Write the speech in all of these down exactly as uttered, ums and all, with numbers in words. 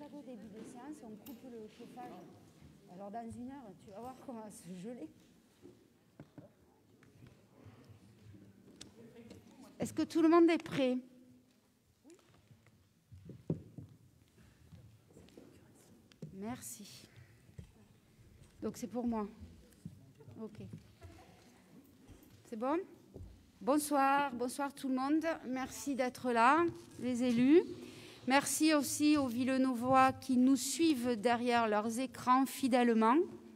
chaque début de séance, on coupe le chauffage. Alors dans une heure, tu vas voir comment se geler. Est-ce que tout le monde est prêt? Merci. Donc c'est pour moi. Ok. C'est bon? Bonsoir, bonsoir tout le monde. Merci d'être là, les élus. Merci aussi aux Villeneuvois qui nous suivent derrière leurs écrans fidèlement.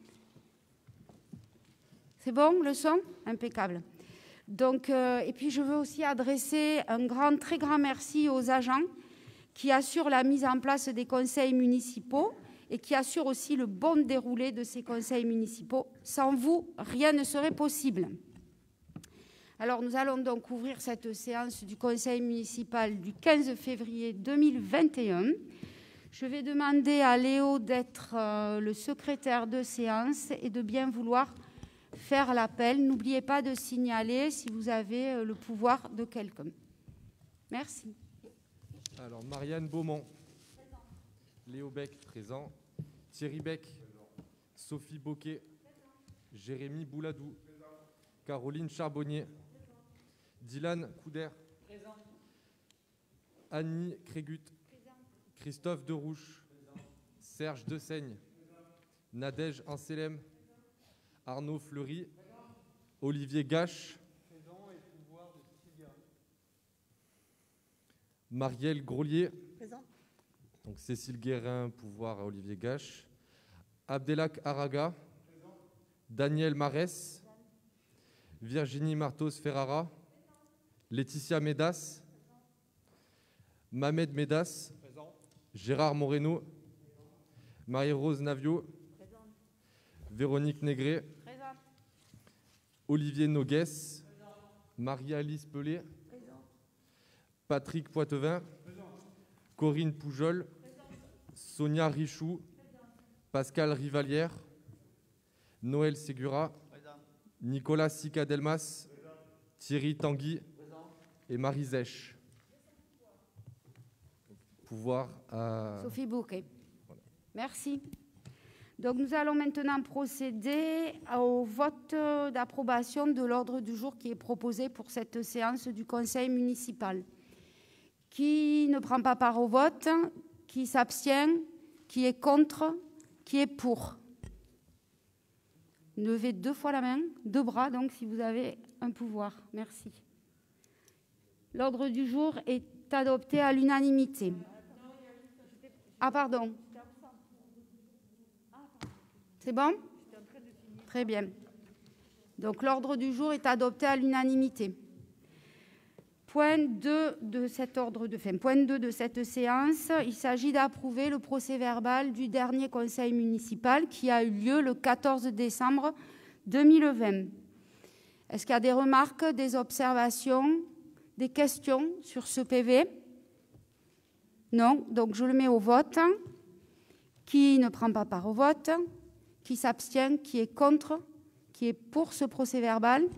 C'est bon, le son? Impeccable. Donc, euh, et puis je veux aussi adresser un grand, très grand merci aux agents qui assurent la mise en place des conseils municipaux et qui assurent aussi le bon déroulé de ces conseils municipaux. Sans vous, rien ne serait possible. Alors, nous allons donc ouvrir cette séance du conseil municipal du quinze février deux mille vingt et un. Je vais demander à Léo d'être euh, le secrétaire de séance et de bien vouloir faire l'appel. N'oubliez pas de signaler si vous avez euh, le pouvoir de quelqu'un. Merci. Alors, Marianne Beaumont. Présent. Léo Beck, présent. Thierry Beck. Présent. Sophie Boquet. Présent. Jérémy Bouladou. Présent. Caroline Charbonnier. Présent. Dylan Couder. Présent. Annie Crégut. Présent. Christophe Derouche. Présent. Serge Desaigne. Présent. Nadège Anselem. Présent. Arnaud Fleury. Présent. Olivier Gache. Présent et pouvoir de Cécilia. Marielle Grolier. Présent. Donc Cécile Guérin, pouvoir à Olivier Gache. Abdelak Araga. Présent. Daniel Marès. Présent. Virginie Martos Ferrara. Présent. Laetitia Médas. Présent. Mamed Médas. Présent. Gérard Moreno. Présent. Marie-Rose Navio. Présent. Véronique Négré. Présent. Olivier Nogues. Présent. Marie-Alice Pelé. Présent. Patrick Poitevin. Présent. Corinne Poujol. Présent. Sonia Richoux. Présent. Pascal Rivalière. Noël Ségura. Présent. Nicolas Sicadelmas. Présent. Thierry Tanguy. Présent. Et Marie Zèche. Pouvoir à... Sophie Bouquet. Voilà. Merci. Donc nous allons maintenant procéder au vote d'approbation de l'ordre du jour qui est proposé pour cette séance du conseil municipal. Qui ne prend pas part au vote? Qui s'abstient? Qui est contre? Qui est pour? Levez deux fois la main, deux bras, donc si vous avez un pouvoir. Merci. L'ordre du jour est adopté à l'unanimité. Ah, pardon. C'est bon? Très bien. Donc l'ordre du jour est adopté à l'unanimité. Point deux de cet ordre de fin. Point deux de cette séance, il s'agit d'approuver le procès-verbal du dernier conseil municipal qui a eu lieu le quatorze décembre deux mille vingt. Est-ce qu'il y a des remarques, des observations, des questions sur ce P V? Non, donc je le mets au vote. Qui ne prend pas part au vote? Qui s'abstient? Qui est contre? Qui est pour ce procès-verbal?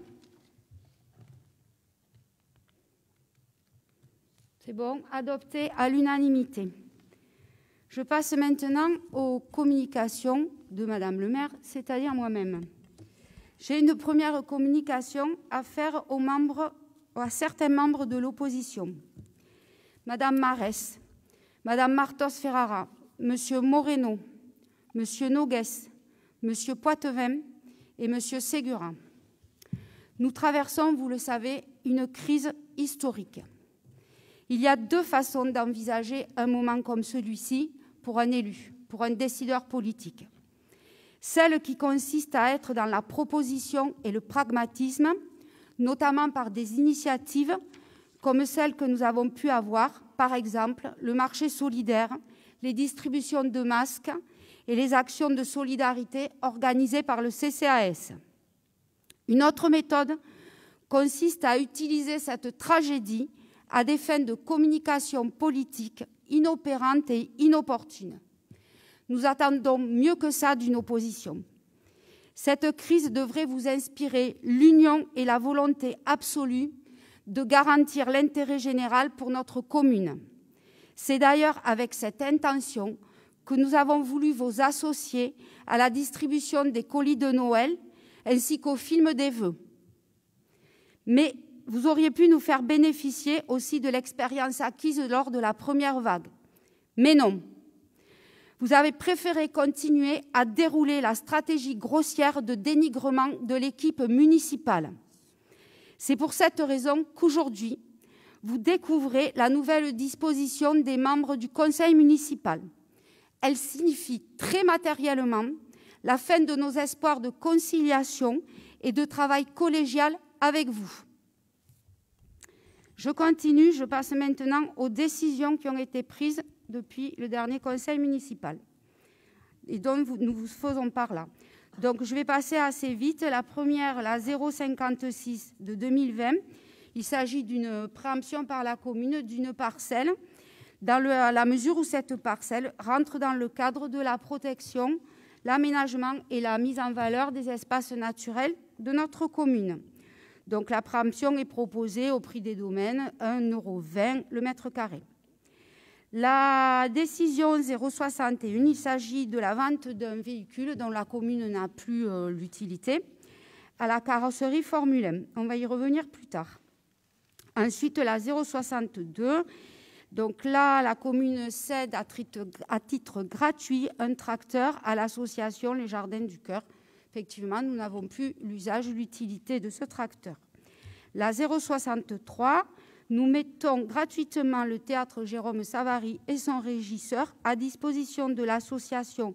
C'est bon, adopté à l'unanimité. Je passe maintenant aux communications de Madame le maire, c'est-à-dire moi-même. J'ai une première communication à faire aux membres, à certains membres de l'opposition. Madame Marès, Madame Martos Ferrara, Monsieur Moreno, Monsieur Nogues, Monsieur Poitevin et Monsieur Ségura. Nous traversons, vous le savez, une crise historique. Il y a deux façons d'envisager un moment comme celui-ci pour un élu, pour un décideur politique. Celle qui consiste à être dans la proposition et le pragmatisme, notamment par des initiatives comme celles que nous avons pu avoir, par exemple le marché solidaire, les distributions de masques et les actions de solidarité organisées par le C C A S. Une autre méthode consiste à utiliser cette tragédie à des fins de communication politique inopérantes et inopportunes. Nous attendons mieux que ça d'une opposition. Cette crise devrait vous inspirer l'union et la volonté absolue de garantir l'intérêt général pour notre commune. C'est d'ailleurs avec cette intention que nous avons voulu vous associer à la distribution des colis de Noël ainsi qu'au film des vœux. Mais vous auriez pu nous faire bénéficier aussi de l'expérience acquise lors de la première vague. Mais non. Vous avez préféré continuer à dérouler la stratégie grossière de dénigrement de l'équipe municipale. C'est pour cette raison qu'aujourd'hui, vous découvrez la nouvelle disposition des membres du conseil municipal. Elle signifie très matériellement la fin de nos espoirs de conciliation et de travail collégial avec vous. Je continue, je passe maintenant aux décisions qui ont été prises depuis le dernier conseil municipal et dont nous vous faisons part là. Donc, je vais passer assez vite. La première, la zéro cinquante-six de deux mille vingt, il s'agit d'une préemption par la commune d'une parcelle, dans le, la mesure où cette parcelle rentre dans le cadre de la protection, l'aménagement et la mise en valeur des espaces naturels de notre commune. Donc, la préemption est proposée au prix des domaines, un euro vingt le mètre carré. La décision zéro soixante et un, il s'agit de la vente d'un véhicule dont la commune n'a plus euh, l'utilité, à la carrosserie Formule un. On va y revenir plus tard. Ensuite, la zéro soixante-deux, donc là, la commune cède à titre, à titre gratuit un tracteur à l'association Les Jardins du Cœur. Effectivement, nous n'avons plus l'usage, l'utilité de ce tracteur. La zéro soixante-trois, nous mettons gratuitement le théâtre Jérôme Savary et son régisseur à disposition de l'association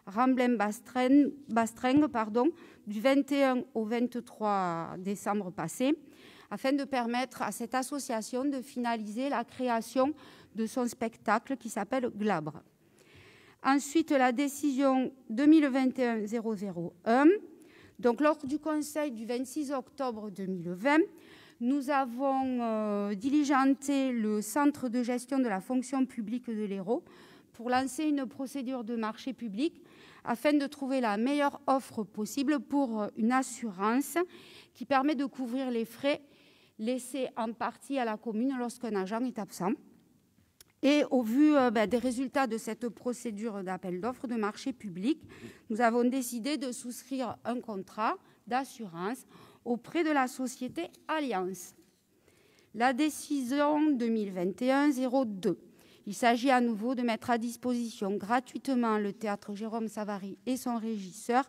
Ramblin-Bastrengue pardon, du vingt et un au vingt-trois décembre passé, afin de permettre à cette association de finaliser la création de son spectacle qui s'appelle Glabre. Ensuite, la décision deux mille vingt et un zéro zéro un. Donc, lors du conseil du vingt-six octobre deux mille vingt, nous avons euh, diligenté le centre de gestion de la fonction publique de l'Hérault pour lancer une procédure de marché public afin de trouver la meilleure offre possible pour une assurance qui permet de couvrir les frais laissés en partie à la commune lorsqu'un agent est absent. Et au vu euh, ben, des résultats de cette procédure d'appel d'offres de marché public, nous avons décidé de souscrire un contrat d'assurance auprès de la société Alliance. La décision deux mille vingt et un zéro deux. Il s'agit à nouveau de mettre à disposition gratuitement le théâtre Jérôme Savary et son régisseur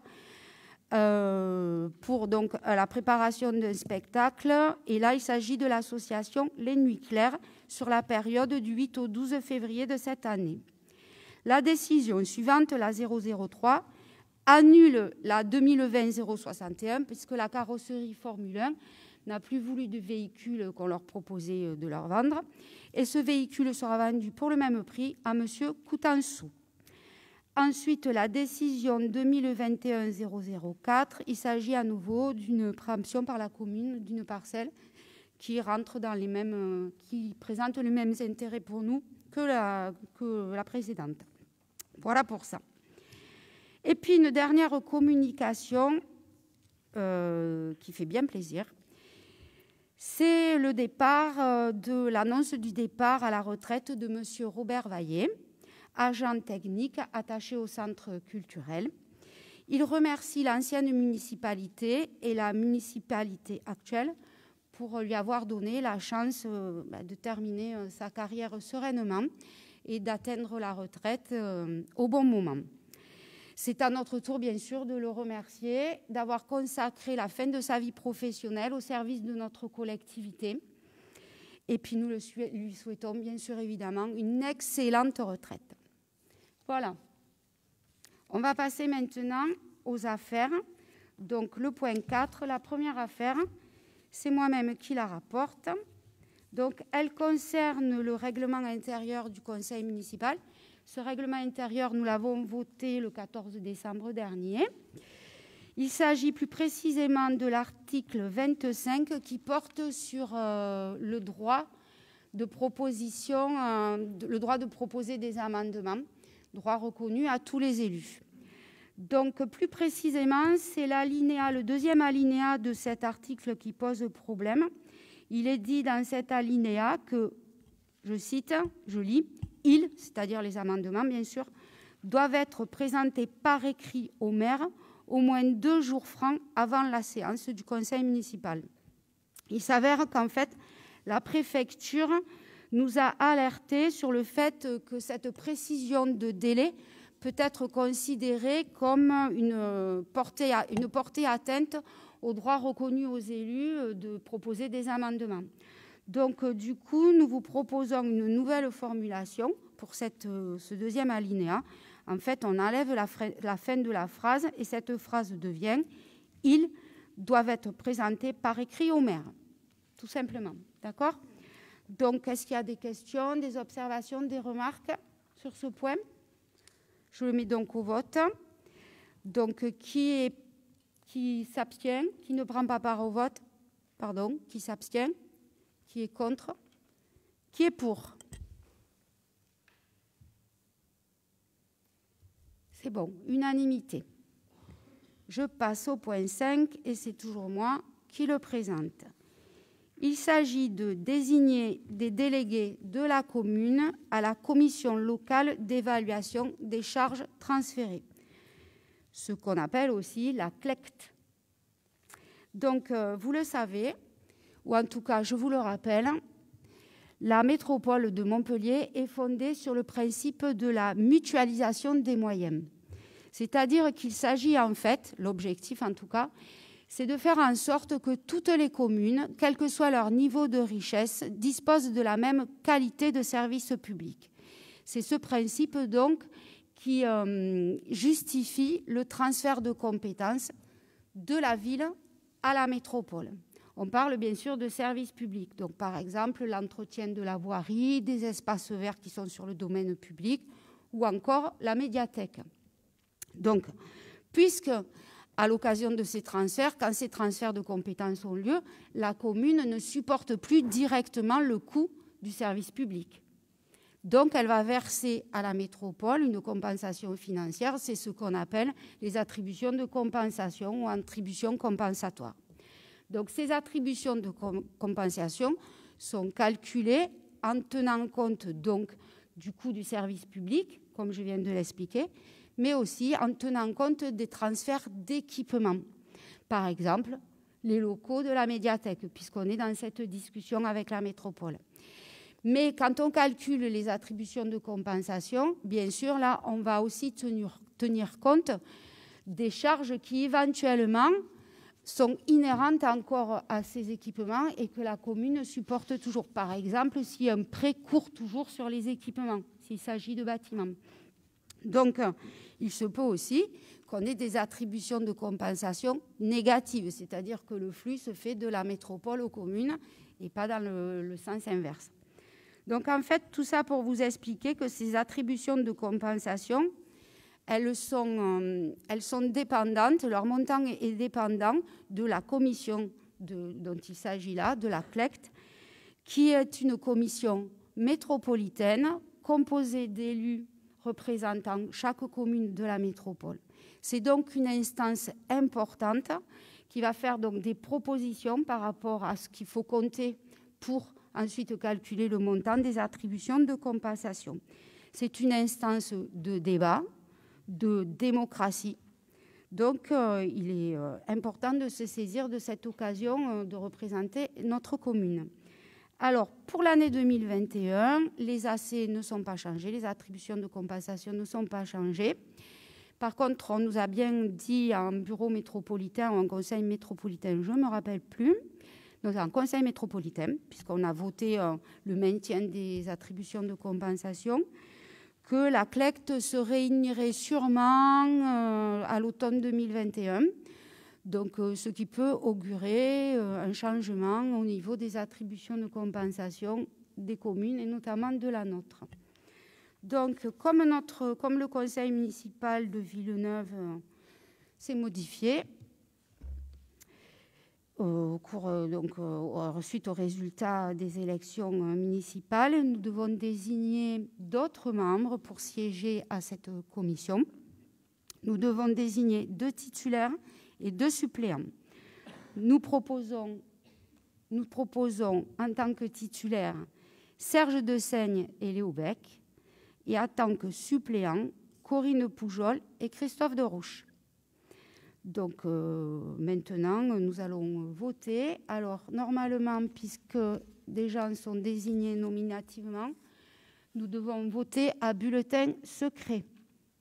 euh, pour donc la préparation d'un spectacle. Et là, il s'agit de l'association Les Nuits Claires sur la période du huit au douze février de cette année. La décision suivante, la zéro zéro trois, annule la deux mille vingt zéro soixante et un puisque la carrosserie Formule un n'a plus voulu de véhicule qu'on leur proposait de leur vendre. Et ce véhicule sera vendu pour le même prix à M. Coutanceau. Ensuite, la décision deux mille vingt et un zéro zéro quatre, il s'agit à nouveau d'une préemption par la commune d'une parcelle qui rentre dans les mêmes, qui présente les mêmes intérêts pour nous que la, que la précédente. Voilà pour ça. Et puis une dernière communication euh, qui fait bien plaisir, c'est le départ euh, de l'annonce du départ à la retraite de M. Robert Vaillet, agent technique attaché au centre culturel. Il remercie l'ancienne municipalité et la municipalité actuelle pour lui avoir donné la chance euh, bah, de terminer euh, sa carrière sereinement et d'atteindre la retraite euh, au bon moment. C'est à notre tour, bien sûr, de le remercier d'avoir consacré la fin de sa vie professionnelle au service de notre collectivité. Et puis nous le, lui souhaitons, bien sûr, évidemment, une excellente retraite. Voilà. On va passer maintenant aux affaires. Donc, le point quatre, la première affaire, c'est moi-même qui la rapporte. Donc, elle concerne le règlement intérieur du conseil municipal. Ce règlement intérieur, nous l'avons voté le quatorze décembre dernier. Il s'agit plus précisément de l'article vingt-cinq qui porte sur euh, le droit de proposition, euh, le droit de proposer des amendements, droit reconnu à tous les élus. Donc, plus précisément, c'est l'alinéa, le deuxième alinéa de cet article qui pose problème. Il est dit dans cet alinéa que, je cite, je lis, « ils », c'est-à-dire les amendements, bien sûr, « doivent être présentés par écrit au maire au moins deux jours francs avant la séance du conseil municipal. Il s'avère qu'en fait, la préfecture nous a alertés sur le fait que cette précision de délai peut être considérée comme une portée, une portée atteinte au droit reconnu aux élus de proposer des amendements. Donc, du coup, nous vous proposons une nouvelle formulation pour cette, ce deuxième alinéa. En fait, on enlève la, la fin de la phrase et cette phrase devient « Ils doivent être présentés par écrit au maire », tout simplement. D'accord ? Donc, est-ce qu'il y a des questions, des observations, des remarques sur ce point ? Je le mets donc au vote. Donc, qui est, qui s'abstient, qui ne prend pas part au vote, pardon, qui s'abstient, qui est contre, qui est pour ? C'est bon, unanimité. Je passe au point cinq et c'est toujours moi qui le présente. Il s'agit de désigner des délégués de la commune à la commission locale d'évaluation des charges transférées, ce qu'on appelle aussi la C L E C T. Donc, euh, vous le savez, ou en tout cas, je vous le rappelle, la métropole de Montpellier est fondée sur le principe de la mutualisation des moyens. C'est-à-dire qu'il s'agit en fait, l'objectif en tout cas, c'est de faire en sorte que toutes les communes, quel que soit leur niveau de richesse, disposent de la même qualité de service public. C'est ce principe donc qui euh, justifie le transfert de compétences de la ville à la métropole. On parle bien sûr de services publics, donc par exemple l'entretien de la voirie, des espaces verts qui sont sur le domaine public ou encore la médiathèque. Donc, puisque à l'occasion de ces transferts, quand ces transferts de compétences ont lieu, la commune ne supporte plus directement le coût du service public. Donc, elle va verser à la métropole une compensation financière, c'est ce qu'on appelle les attributions de compensation ou attributions compensatoires. Donc, ces attributions de compensation sont calculées en tenant compte donc du coût du service public, comme je viens de l'expliquer, mais aussi en tenant compte des transferts d'équipements. Par exemple, les locaux de la médiathèque, puisqu'on est dans cette discussion avec la métropole. Mais quand on calcule les attributions de compensation, bien sûr, là, on va aussi tenir, tenir compte des charges qui, éventuellement, sont inhérentes encore à ces équipements et que la commune supporte toujours. Par exemple, si un prêt court toujours sur les équipements, s'il s'agit de bâtiments. Donc, il se peut aussi qu'on ait des attributions de compensation négatives, c'est-à-dire que le flux se fait de la métropole aux communes et pas dans le, le sens inverse. Donc, en fait, tout ça pour vous expliquer que ces attributions de compensation, elles sont, euh, elles sont dépendantes, leur montant est dépendant de la commission de, dont il s'agit là, de la C L E C T, qui est une commission métropolitaine composée d'élus représentant chaque commune de la métropole. C'est donc une instance importante qui va faire donc des propositions par rapport à ce qu'il faut compter pour ensuite calculer le montant des attributions de compensation. C'est une instance de débat, de démocratie. Donc, euh, il est euh, important de se saisir de cette occasion euh, de représenter notre commune. Alors, pour l'année deux mille vingt et un, les A C ne sont pas changés, les attributions de compensation ne sont pas changées. Par contre, on nous a bien dit en bureau métropolitain ou en conseil métropolitain, je ne me rappelle plus, donc en conseil métropolitain, puisqu'on a voté euh, le maintien des attributions de compensation, que la C L E C T se réunirait sûrement euh, à l'automne deux mille vingt et un. Donc, euh, ce qui peut augurer euh, un changement au niveau des attributions de compensation des communes et notamment de la nôtre. Donc, comme, notre, comme le conseil municipal de Villeneuve euh, s'est modifié, euh, au cours, euh, donc, euh, suite aux résultats des élections euh, municipales, nous devons désigner d'autres membres pour siéger à cette commission. Nous devons désigner deux titulaires et deux suppléants. Nous proposons, nous proposons en tant que titulaires Serge Dessaigne et Léo Bec, et en tant que suppléants Corinne Poujol et Christophe Derouche. Donc euh, maintenant, nous allons voter. Alors normalement, puisque des gens sont désignés nominativement, nous devons voter à bulletin secret. D'accord ?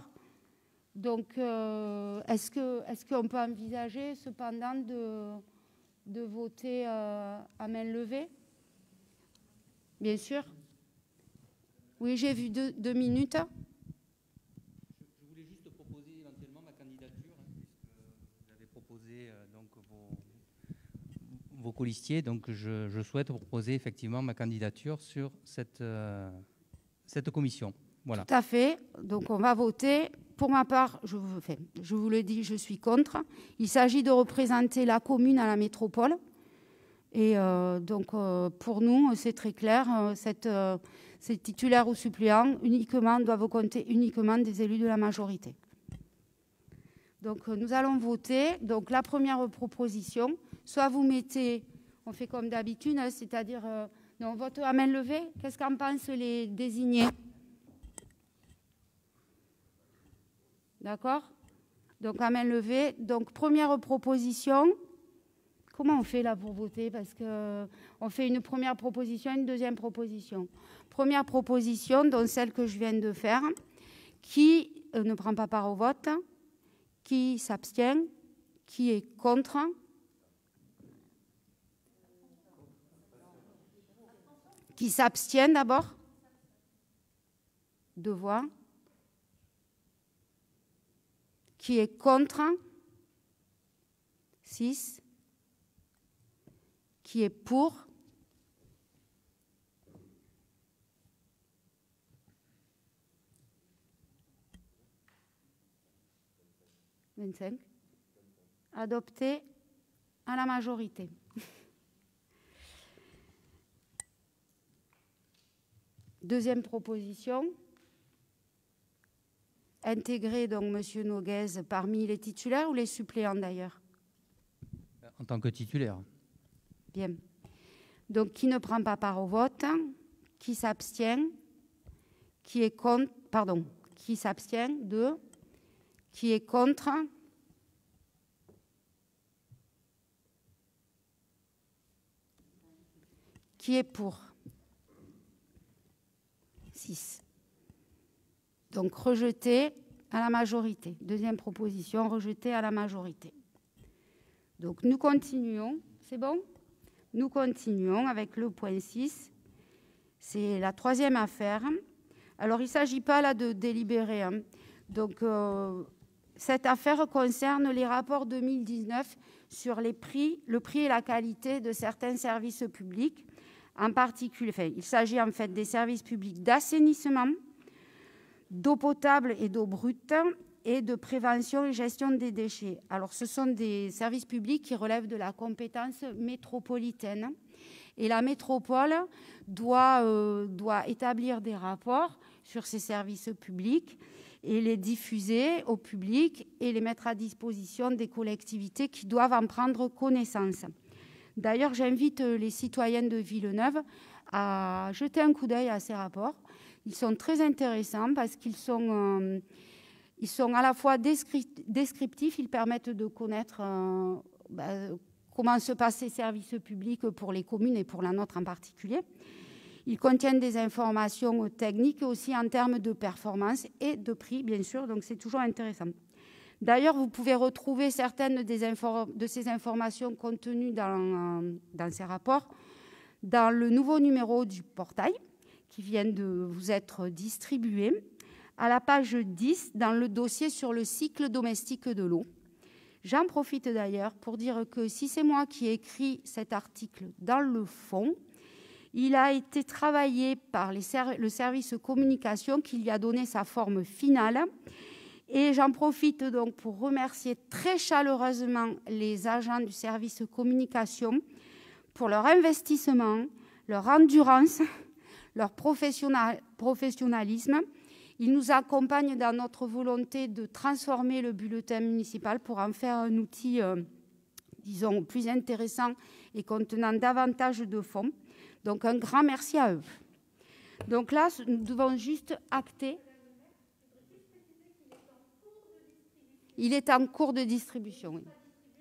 Donc, euh, est-ce que, est-ce qu'on peut envisager cependant de, de voter euh, à main levée ? Bien sûr. Oui, j'ai vu deux, deux minutes. Je voulais juste proposer éventuellement ma candidature, hein, puisque vous avez proposé euh, donc vos, vos colistiers. Donc, je, je souhaite proposer effectivement ma candidature sur cette, euh, cette commission. Voilà. Tout à fait. Donc, on va voter. Pour ma part, je vous, enfin, je vous le dis, je suis contre. Il s'agit de représenter la commune à la métropole. Et euh, donc, euh, pour nous, c'est très clair. Euh, cette, euh, ces titulaires ou suppléants uniquement, doivent compter uniquement des élus de la majorité. Donc, euh, nous allons voter. Donc, la première proposition, soit vous mettez, on fait comme d'habitude, hein, c'est-à-dire, euh, on vote à main levée. Qu'est-ce qu'en pensent les désignés ? D'accord ? Donc, à main levée. Donc, première proposition. Comment on fait là pour voter ? Parce qu'on fait une première proposition, une deuxième proposition. Première proposition, donc celle que je viens de faire, qui euh, ne prend pas part au vote, qui s'abstient, qui est contre. Qui s'abstient d'abord ? Deux voix. Qui est contre ? Six. Qui est pour ? vingt-cinq. Adopté à la majorité. Deuxième proposition. Intégrer donc M. Noguez parmi les titulaires ou les suppléants d'ailleurs ? En tant que titulaire. Bien. Donc, qui ne prend pas part au vote, qui s'abstient, qui est contre, pardon, qui s'abstient, deux, qui est contre, qui est pour, six. Donc, rejeté à la majorité. Deuxième proposition, rejeté à la majorité. Donc, nous continuons. C'est bon ? Nous continuons avec le point six. C'est la troisième affaire. Alors, il ne s'agit pas là de délibérer. Hein. Donc, euh, cette affaire concerne les rapports deux mille dix-neuf sur les prix, le prix et la qualité de certains services publics. En particulier, enfin, il s'agit en fait des services publics d'assainissement, d'eau potable et d'eau brute et de prévention et gestion des déchets. Alors, ce sont des services publics qui relèvent de la compétence métropolitaine. Et la métropole doit, euh, doit établir des rapports sur ces services publics et les diffuser au public et les mettre à disposition des collectivités qui doivent en prendre connaissance. D'ailleurs, j'invite les citoyens de Villeneuve à jeter un coup d'œil à ces rapports. Ils sont très intéressants parce qu'ils sont, euh, ils sont à la fois descriptifs, ils permettent de connaître euh, bah, comment se passent ces services publics pour les communes et pour la nôtre en particulier. Ils contiennent des informations techniques aussi en termes de performance et de prix, bien sûr, donc c'est toujours intéressant. D'ailleurs, vous pouvez retrouver certaines des infor- de ces informations contenues dans, euh, dans ces rapports dans le nouveau numéro du portail qui vient de vous être distribué, à la page dix, dans le dossier sur le cycle domestique de l'eau. J'en profite d'ailleurs pour dire que si c'est moi qui ai écrit cet article dans le fond, il a été travaillé par les ser- le service communication qui lui a donné sa forme finale. Et j'en profite donc pour remercier très chaleureusement les agents du service communication pour leur investissement, leur endurance, leur professionnalisme. Ils nous accompagnent dans notre volonté de transformer le bulletin municipal pour en faire un outil, euh, disons, plus intéressant et contenant davantage de fonds. Donc, un grand merci à eux. Donc là, nous devons juste acter. Il est en cours de distribution. Oui.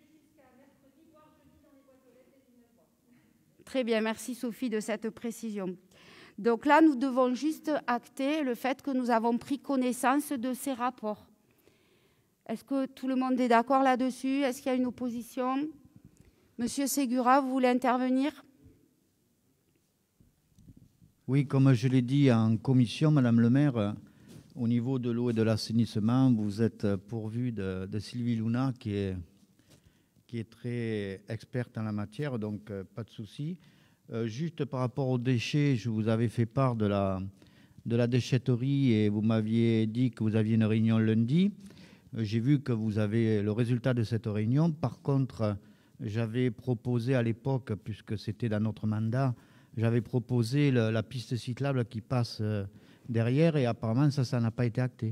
Très bien, merci Sophie de cette précision. Donc là, nous devons juste acter le fait que nous avons pris connaissance de ces rapports. Est-ce que tout le monde est d'accord là-dessus? Est-ce qu'il y a une opposition? Monsieur Ségura, vous voulez intervenir? Oui, comme je l'ai dit en commission, Madame le maire, au niveau de l'eau et de l'assainissement, vous êtes pourvu de, de Sylvie Luna, qui est, qui est très experte en la matière, donc euh, pas de souci. Euh, juste par rapport aux déchets, je vous avais fait part de la, de la déchetterie et vous m'aviez dit que vous aviez une réunion lundi. Euh, j'ai vu que vous avez le résultat de cette réunion. Par contre, j'avais proposé à l'époque, puisque c'était dans notre mandat, j'avais proposé le, la piste cyclable qui passe euh, derrière et apparemment ça, ça n'a pas été acté.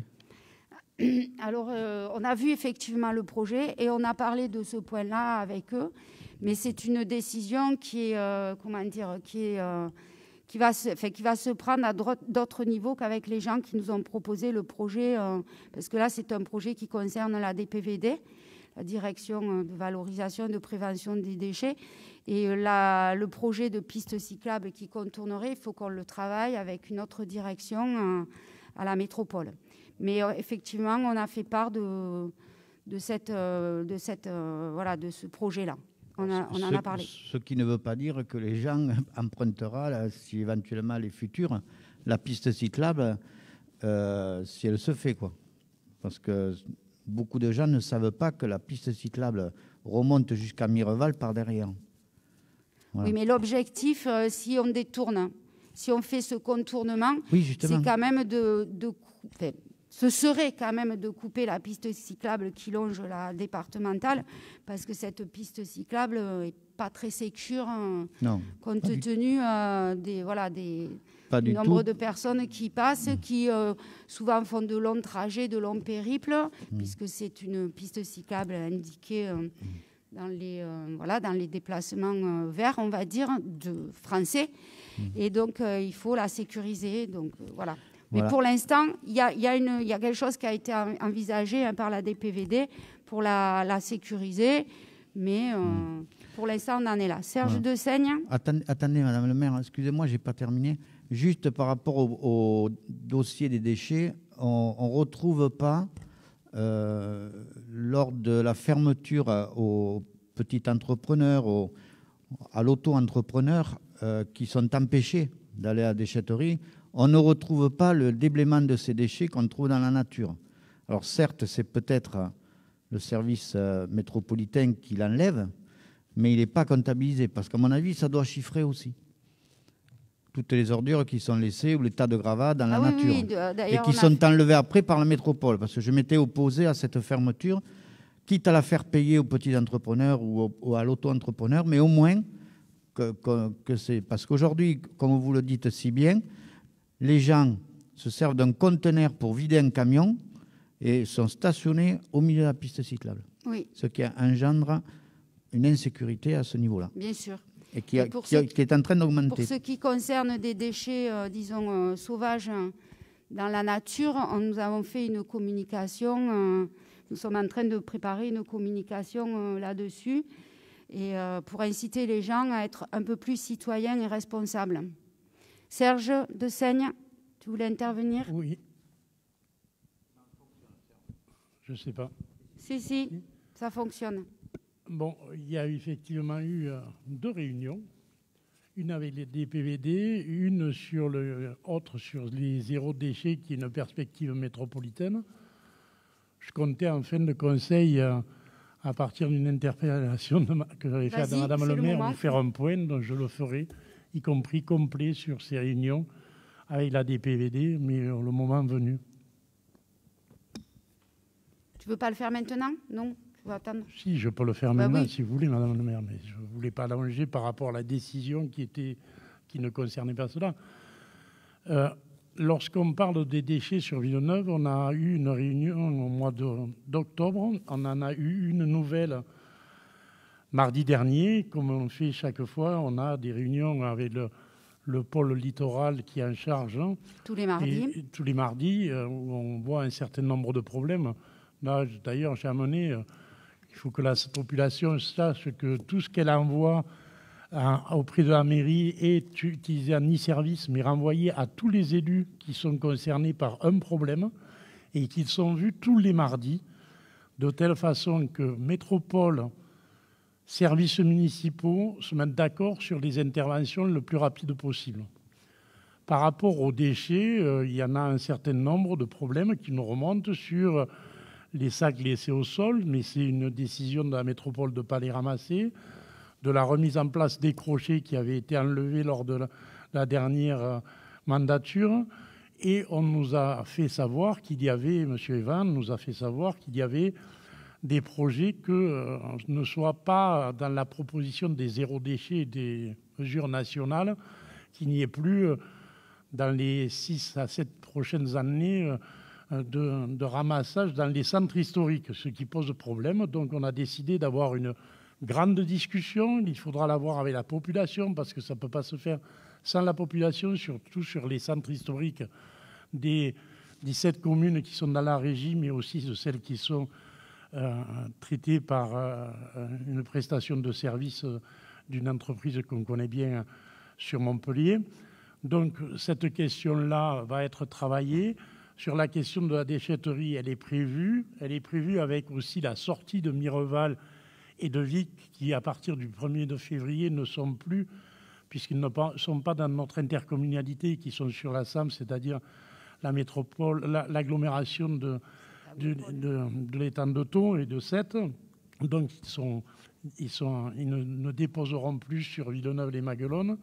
Alors, euh, on a vu effectivement le projet et on a parlé de ce point-là avec eux, mais c'est une décision qui est, euh, comment dire, qui est, euh, qui va se, enfin, qui va se prendre à d'autres niveaux qu'avec les gens qui nous ont proposé le projet, euh, parce que là, c'est un projet qui concerne la D P V D, la Direction de valorisation et de prévention des déchets, et la, le projet de piste cyclable qui contournerait, il faut qu'on le travaille avec une autre direction euh, à la métropole. Mais euh, effectivement, on a fait part de, de, cette, euh, de, cette, euh, voilà, de ce projet-là. On, a, on en ce, a parlé. Ce qui ne veut pas dire que les gens empruntera, là, si éventuellement les futurs, la piste cyclable, euh, si elle se fait, quoi. Parce que beaucoup de gens ne savent pas que la piste cyclable remonte jusqu'à Mireval par derrière. Voilà. Oui, mais l'objectif, euh, si on détourne, si on fait ce contournement, oui, c'est quand même de, de enfin, ce serait quand même de couper la piste cyclable qui longe la départementale, parce que cette piste cyclable n'est pas très sécure, hein, non, compte tenu euh, des, voilà, des, du nombre tout. de personnes qui passent, mmh. qui euh, souvent font de longs trajets, de longs périples, mmh. puisque c'est une piste cyclable indiquée euh, mmh. dans, les, euh, voilà, dans les déplacements euh, verts, on va dire, de français. Mmh. Et donc, euh, il faut la sécuriser. Donc, euh, voilà. Mais voilà. Pour l'instant, il y a, y, a y a quelque chose qui a été envisagé hein, par la D P V D pour la, la sécuriser. Mais euh, mmh. pour l'instant, on en est là. Serge voilà. Desaigne. Attendez, attendez, Madame le maire, excusez-moi, je n'ai pas terminé. Juste par rapport au, au dossier des déchets, on ne retrouve pas, euh, lors de la fermeture aux petits entrepreneurs, aux, à l'auto-entrepreneur, euh, qui sont empêchés d'aller à la déchetterie, on ne retrouve pas le déblaiement de ces déchets qu'on trouve dans la nature. Alors certes, c'est peut-être le service euh, métropolitain qui l'enlève, mais il n'est pas comptabilisé, parce qu'à mon avis, ça doit chiffrer aussi toutes les ordures qui sont laissées ou les tas de gravats dans la ah, nature, oui, oui. et qui sont a... enlevés après par la métropole, parce que je m'étais opposé à cette fermeture, quitte à la faire payer aux petits entrepreneurs ou, au, ou à l'auto-entrepreneur, mais au moins que, que, que c'est... Parce qu'aujourd'hui, comme vous le dites si bien, les gens se servent d'un conteneur pour vider un camion et sont stationnés au milieu de la piste cyclable. Oui. Ce qui engendre une insécurité à ce niveau-là. Bien sûr. Et qui, a, qui, a, qui est en train d'augmenter. Pour ce qui concerne des déchets, euh, disons, euh, sauvages euh, dans la nature, on, nous avons fait une communication. Euh, nous sommes en train de préparer une communication euh, là-dessus et euh, pour inciter les gens à être un peu plus citoyens et responsables. Serge Desaigne, tu voulais intervenir? Oui. Je ne sais pas. Si, si, ça fonctionne. Bon, il y a effectivement eu euh, deux réunions. Une avec les D P V D, une sur le, autre sur les zéro déchets, qui est une perspective métropolitaine. Je comptais en fin de conseil, euh, à partir d'une interpellation de ma, que j'avais faite à Madame le maire, vous faire un point, donc je le ferai, y compris complet sur ces réunions avec la D P V D, mais euh, le moment venu. Tu ne veux pas le faire maintenant? Non, tu vas attendre. Si, je peux le faire bah maintenant, oui. si vous voulez, Madame le maire, mais je ne voulais pas allonger par rapport à la décision qui, était, qui ne concernait pas cela. Euh, Lorsqu'on parle des déchets sur Villeneuve, on a eu une réunion au mois d'octobre. On en a eu une nouvelle mardi dernier. Comme on fait chaque fois, on a des réunions avec le, le pôle littoral qui est en charge. Tous les mardis. Et, et tous les mardis, où on voit un certain nombre de problèmes. D'ailleurs, j'ai amené, euh, il faut que la population sache que tout ce qu'elle envoie à, auprès de la mairie est utilisé à ni service, mais renvoyé à tous les élus qui sont concernés par un problème et qui sont vus tous les mardis, de telle façon que métropole, services municipaux se mettent d'accord sur les interventions le plus rapide possible. Par rapport aux déchets, euh, il y en a un certain nombre de problèmes qui nous remontent sur les sacs laissés au sol, mais c'est une décision de la métropole de ne pas les ramasser, de la remise en place des crochets qui avaient été enlevés lors de la, la dernière mandature. Et on nous a fait savoir qu'il y avait, M. Evans nous a fait savoir qu'il y avait des projets que euh, ne soient pas dans la proposition des zéro déchet et des mesures nationales, qu'il n'y ait plus... Euh, dans les six à sept prochaines années de, de ramassage dans les centres historiques, ce qui pose problème. Donc on a décidé d'avoir une grande discussion. Il faudra l'avoir avec la population parce que ça ne peut pas se faire sans la population, surtout sur les centres historiques des dix-sept communes qui sont dans la régie, mais aussi de celles qui sont euh, traitées par euh, une prestation de service d'une entreprise qu'on connaît bien sur Montpellier. Donc cette question-là va être travaillée. Sur la question de la déchetterie, elle est prévue. Elle est prévue avec aussi la sortie de Mireval et de Vic, qui à partir du premier février ne sont plus, puisqu'ils ne sont pas dans notre intercommunalité, qui sont sur la S A M, c'est-à-dire la métropole, l'agglomération de, de, de, de l'étang de Thau et de Sète. Donc ils, sont, ils, sont, ils ne, ne déposeront plus sur Villeneuve-les-Maguelones,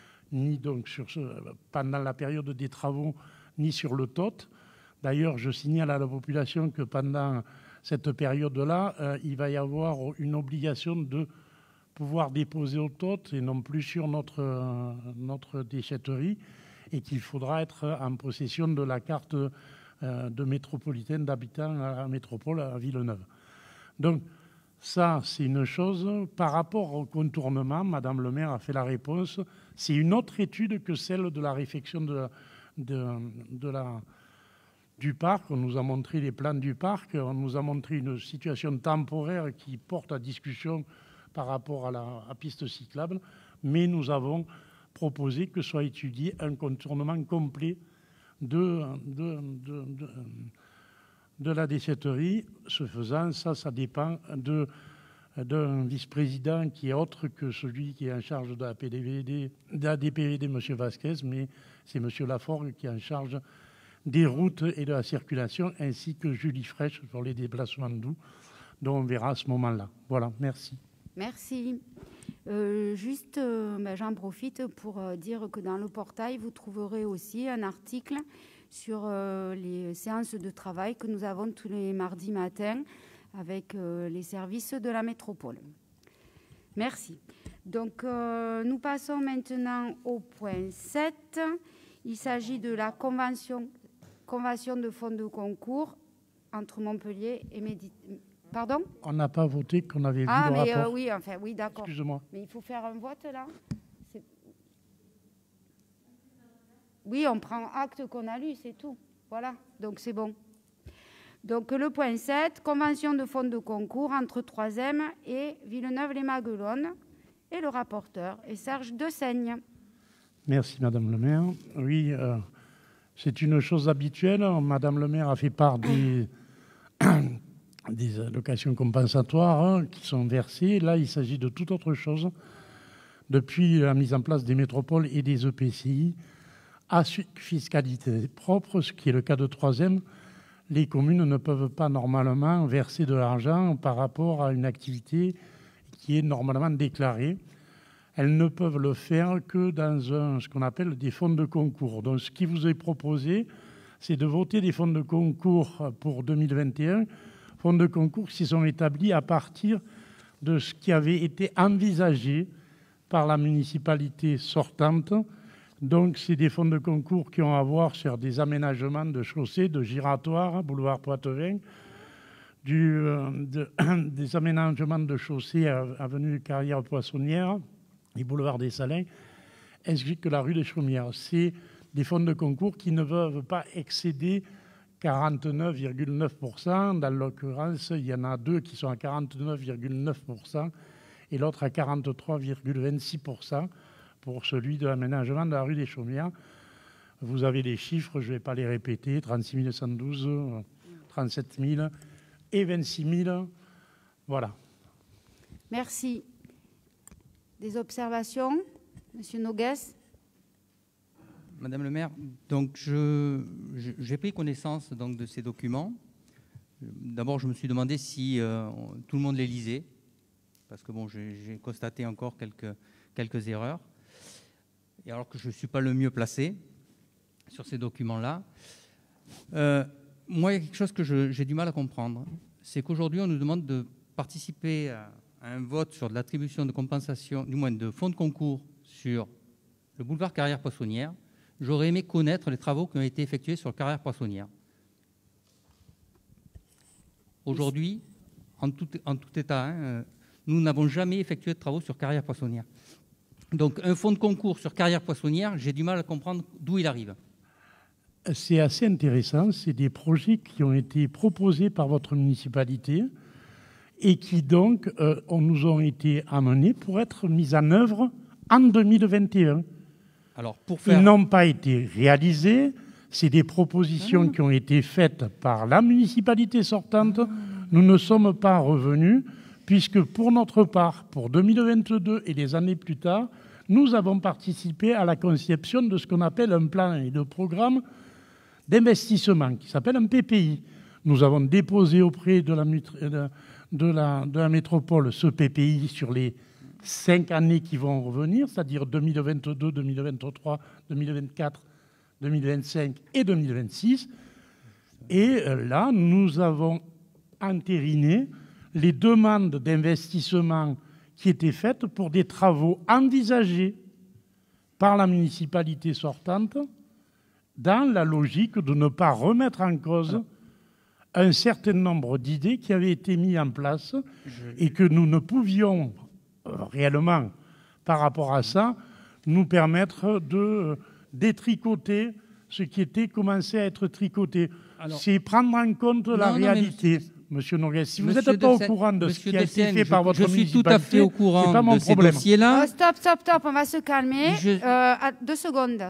ni donc sur ce, pendant la période des travaux, ni sur le T O T. D'ailleurs, je signale à la population que pendant cette période-là, euh, il va y avoir une obligation de pouvoir déposer au T O T et non plus sur notre, euh, notre déchetterie, et qu'il faudra être en possession de la carte euh, de métropolitaine d'habitants à la métropole à Villeneuve. Donc, ça, c'est une chose. Par rapport au contournement, Madame le maire a fait la réponse. C'est une autre étude que celle de la réfection de, de, de la, du parc. On nous a montré les plans du parc. On nous a montré une situation temporaire qui porte à discussion par rapport à la à piste cyclable. Mais nous avons proposé que soit étudié un contournement complet de... de, de, de de la déchetterie. Ce faisant, ça, ça dépend de, d'un vice-président qui est autre que celui qui est en charge de la P D V D, de la D P V D, M. Vasquez, mais c'est M. Laforgue qui est en charge des routes et de la circulation, ainsi que Julie Fraîche pour les déplacements doux, dont on verra à ce moment-là. Voilà, merci. Merci. Euh, juste, euh, ben, j'en profite pour euh, dire que dans le portail, vous trouverez aussi un article sur euh, les séances de travail que nous avons tous les mardis matins avec euh, les services de la métropole. Merci. Donc, euh, nous passons maintenant au point sept. Il s'agit de la convention, convention de fonds de concours entre Montpellier et Méditerranée. Pardon ? On n'a pas voté qu'on avait vu ah, le mais rapport. Euh, oui, enfin, oui, d'accord. Excuse-moi. Mais il faut faire un vote, là ? C'est... Oui, on prend acte qu'on a lu, c'est tout. Voilà, donc c'est bon. Donc le point sept, convention de fonds de concours entre troisième et Villeneuve-les-Maguelones. Et le rapporteur est Serge Dessaigne. Merci, Madame le maire. Oui, euh, c'est une chose habituelle. Madame le maire a fait part des... des allocations compensatoires hein, qui sont versées. Là, il s'agit de toute autre chose. Depuis la mise en place des métropoles et des E P C I, à fiscalité propre, ce qui est le cas de troisième, les communes ne peuvent pas normalement verser de l'argent par rapport à une activité qui est normalement déclarée. Elles ne peuvent le faire que dans un, ce qu'on appelle des fonds de concours. Donc, ce qui vous est proposé, c'est de voter des fonds de concours pour deux mille vingt et un, fonds de concours qui sont établis à partir de ce qui avait été envisagé par la municipalité sortante. Donc, c'est des fonds de concours qui ont à voir sur des aménagements de chaussées, de giratoires, boulevard Poitevin, du, euh, de, des aménagements de chaussées à avenue Carrière Poissonnière et boulevard des Salins, ainsi que la rue des Chaumières. C'est des fonds de concours qui ne peuvent pas excéder quarante-neuf virgule neuf pour cent. Dans l'occurrence, il y en a deux qui sont à quarante-neuf virgule neuf pour cent et l'autre à quarante-trois virgule vingt-six pour cent pour celui de l'aménagement de la rue des Chaumières. Vous avez les chiffres, je ne vais pas les répéter, trente-six mille cent douze, trente-sept mille et vingt-six mille. Voilà. Merci. Des observations, Monsieur Noguès? Madame le maire, donc je, je, j'ai pris connaissance donc, de ces documents. D'abord, je me suis demandé si euh, tout le monde les lisait, parce que bon, j'ai, j'ai constaté encore quelques, quelques erreurs, et alors que je ne suis pas le mieux placé sur ces documents-là. Euh, moi, il y a quelque chose que je, j'ai du mal à comprendre, c'est qu'aujourd'hui, on nous demande de participer à, à un vote sur de l'attribution de compensation, du moins de fonds de concours sur le boulevard Carrière-Poissonnière. J'aurais aimé connaître les travaux qui ont été effectués sur Carrière-Poissonnière. Aujourd'hui, en tout, en tout état, hein, nous n'avons jamais effectué de travaux sur Carrière-Poissonnière. Donc, un fonds de concours sur Carrière-Poissonnière, j'ai du mal à comprendre d'où il arrive. C'est assez intéressant. C'est des projets qui ont été proposés par votre municipalité et qui, donc, euh, on nous ont été amenés pour être mis en œuvre en deux mille vingt et un. Alors, pour faire... Ils n'ont pas été réalisés. C'est des propositions non, non. qui ont été faites par la municipalité sortante. Nous ne sommes pas revenus, puisque pour notre part, pour deux mille vingt-deux et les années plus tard, nous avons participé à la conception de ce qu'on appelle un plan et de programme d'investissement, qui s'appelle un P P I. Nous avons déposé auprès de la, de la, de la métropole ce P P I sur les cinq années qui vont revenir, c'est-à-dire deux mille vingt-deux, deux mille vingt-trois, deux mille vingt-quatre, deux mille vingt-cinq et deux mille vingt-six. Et là, nous avons entériné les demandes d'investissement qui étaient faites pour des travaux envisagés par la municipalité sortante dans la logique de ne pas remettre en cause un certain nombre d'idées qui avaient été mises en place et que nous ne pouvions réellement, par rapport à ça, nous permettre de détricoter ce qui était commencé à être tricoté. C'est prendre en compte non, la non, réalité. Monsieur, monsieur Noguès, si vous n'êtes pas au courant de ce qui a été fait par votre municipalité, je suis tout à fait au courant c'est pas mon de ces dossiers-là. Oh, stop, stop, stop, on va se calmer. Je... Euh, deux secondes.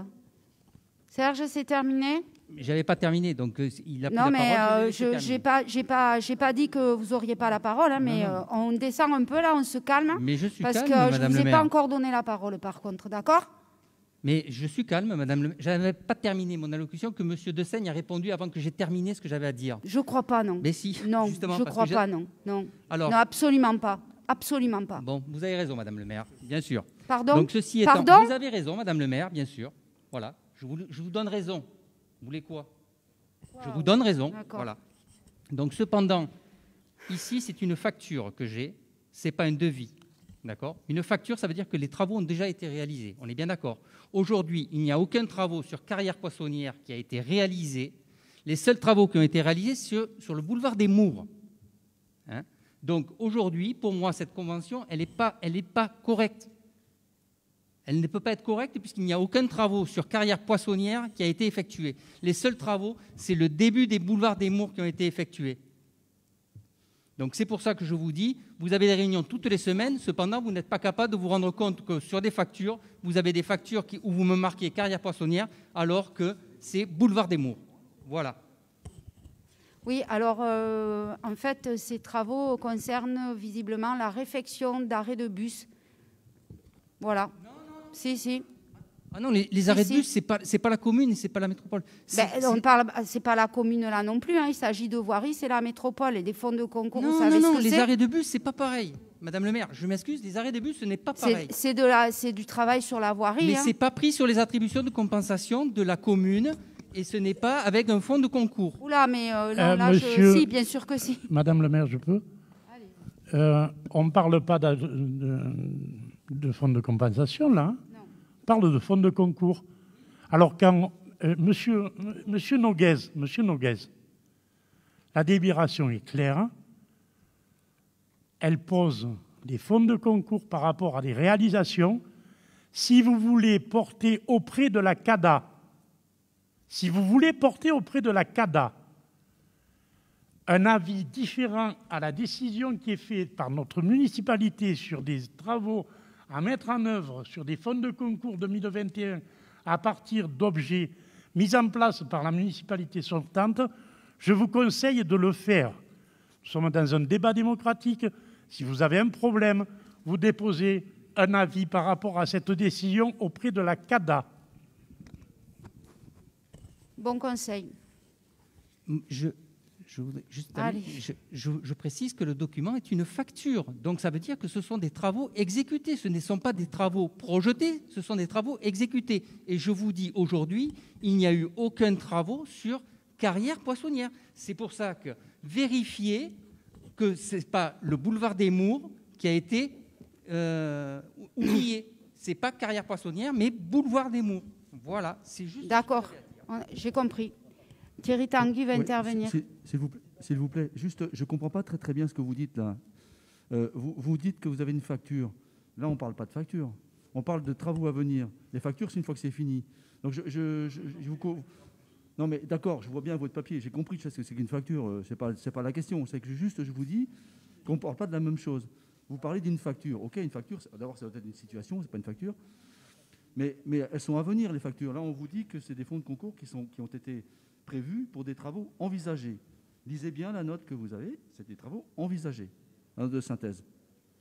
Serge, c'est terminé? J'avais pas terminé, donc euh, il a pris non, la mais parole. Euh, je j'ai pas, j'ai pas, j'ai pas dit que vous auriez pas la parole, hein, mais euh, on descend un peu là, on se calme. Mais je suis parce calme, que Madame je vous ai le pas maire. encore donné la parole, par contre, d'accord? Mais je suis calme, Madame le maire. Je n'avais pas terminé mon allocution que Monsieur Dessaigne a répondu avant que j'ai terminé ce que j'avais à dire. Je crois pas, non. Mais si. Non, justement, je parce crois que pas, non, non. Alors, non, absolument pas, absolument pas. Bon, vous avez raison, Madame le maire, bien sûr. Pardon. Donc ceci étant, Pardon vous avez raison, Madame le maire, bien sûr. Voilà, je vous, je vous donne raison. Vous voulez quoi? Wow. Je vous donne raison. Voilà. Donc, cependant, ici, c'est une facture que j'ai. C'est pas un devis, d'accord? Une facture, ça veut dire que les travaux ont déjà été réalisés. On est bien d'accord. Aujourd'hui, il n'y a aucun travaux sur Carrière-Poissonnière qui a été réalisé. Les seuls travaux qui ont été réalisés sur, sur le boulevard des Mours. Hein? Donc, aujourd'hui, pour moi, cette convention, elle n'est pas, elle n'est pas correcte. Elle ne peut pas être correcte puisqu'il n'y a aucun travaux sur Carrière-Poissonnière qui a été effectué. Les seuls travaux, c'est le début des boulevards des Mours qui ont été effectués. Donc c'est pour ça que je vous dis, vous avez des réunions toutes les semaines, cependant vous n'êtes pas capable de vous rendre compte que sur des factures, vous avez des factures qui, où vous me marquez Carrière-Poissonnière alors que c'est boulevard des Mours. Voilà. Oui, alors euh, en fait, ces travaux concernent visiblement la réfection d'arrêts de bus. Voilà. Si, si. Ah non, les, les arrêts si, de bus, si. c'est pas, c'est pas la commune et c'est pas la métropole. C'est, ben, on parle, c'est pas la commune là non plus. Hein. Il s'agit de voirie, c'est la métropole et des fonds de concours. Non, vous savez non, non. Ce que les c'est arrêts de bus, c'est pas pareil, Madame le maire. Je m'excuse, les arrêts de bus, ce n'est pas pareil. C'est, c'est de la, c'est du travail sur la voirie. Mais hein. c'est pas pris sur les attributions de compensation de la commune et ce n'est pas avec un fonds de concours. Oula, mais euh, non, euh, là, monsieur... je... si, bien sûr que si. Madame le maire, je peux. Euh, on ne parle pas de, de, de fonds de compensation là. On parle de fonds de concours. Alors quand euh, monsieur, monsieur Noguès, monsieur Noguès, la délibération est claire, elle pose des fonds de concours par rapport à des réalisations. Si vous voulez porter auprès de la C A D A, si vous voulez porter auprès de la C A D A un avis différent à la décision qui est faite par notre municipalité sur des travaux à mettre en œuvre sur des fonds de concours deux mille vingt et un à partir d'objets mis en place par la municipalité sortante, je vous conseille de le faire. Nous sommes dans un débat démocratique. Si vous avez un problème, vous déposez un avis par rapport à cette décision auprès de la C A D A. Bon conseil. Je, je, voudrais juste je, je, je précise que le document est une facture. Donc ça veut dire que ce sont des travaux exécutés. Ce ne sont pas des travaux projetés, ce sont des travaux exécutés. Et je vous dis aujourd'hui, il n'y a eu aucun travaux sur Carrière Poissonnière. C'est pour ça que vérifiez que ce n'est pas le boulevard des Mours qui a été euh, oublié. Ce n'est pas Carrière Poissonnière, mais boulevard des Mours. Voilà, c'est juste... D'accord, j'ai compris. Thierry Tanguy va ouais, intervenir. S'il vous, s'il vous plaît, juste, je ne comprends pas très, très bien ce que vous dites là. Euh, vous, vous dites que vous avez une facture. Là, on ne parle pas de facture. On parle de travaux à venir. Les factures, c'est une fois que c'est fini. Donc, je, je, je, je vous... Non, mais d'accord, je vois bien votre papier. J'ai compris que c'est qu'une facture. Ce n'est pas, c'est pas la question. C'est que juste, je vous dis qu'on ne parle pas de la même chose. Vous parlez d'une facture. OK, une facture, d'abord, ça doit être une situation, ce n'est pas une facture. Mais, mais elles sont à venir, les factures. Là, on vous dit que c'est des fonds de concours qui, sont, qui ont été prévus pour des travaux envisagés. Lisez bien la note que vous avez, c'est des travaux envisagés, la note de synthèse. D'accord ?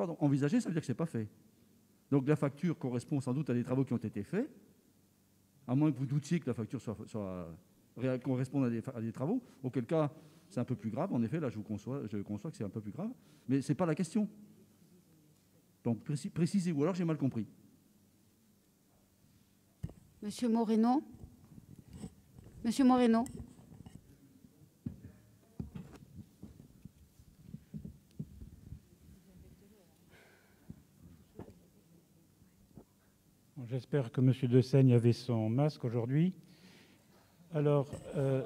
Donc, envisagé, ça veut dire que ce n'est pas fait. Donc, la facture correspond sans doute à des travaux qui ont été faits, à moins que vous doutiez que la facture soit, soit, corresponde à des, à des travaux, auquel cas, c'est un peu plus grave. En effet, là, je, vous conçois, je conçois que c'est un peu plus grave, mais ce n'est pas la question. Donc, précis, précisez, ou alors j'ai mal compris. Monsieur Moreno. Monsieur Moreno. J'espère que M. Dessaigne avait son masque aujourd'hui. Alors, euh...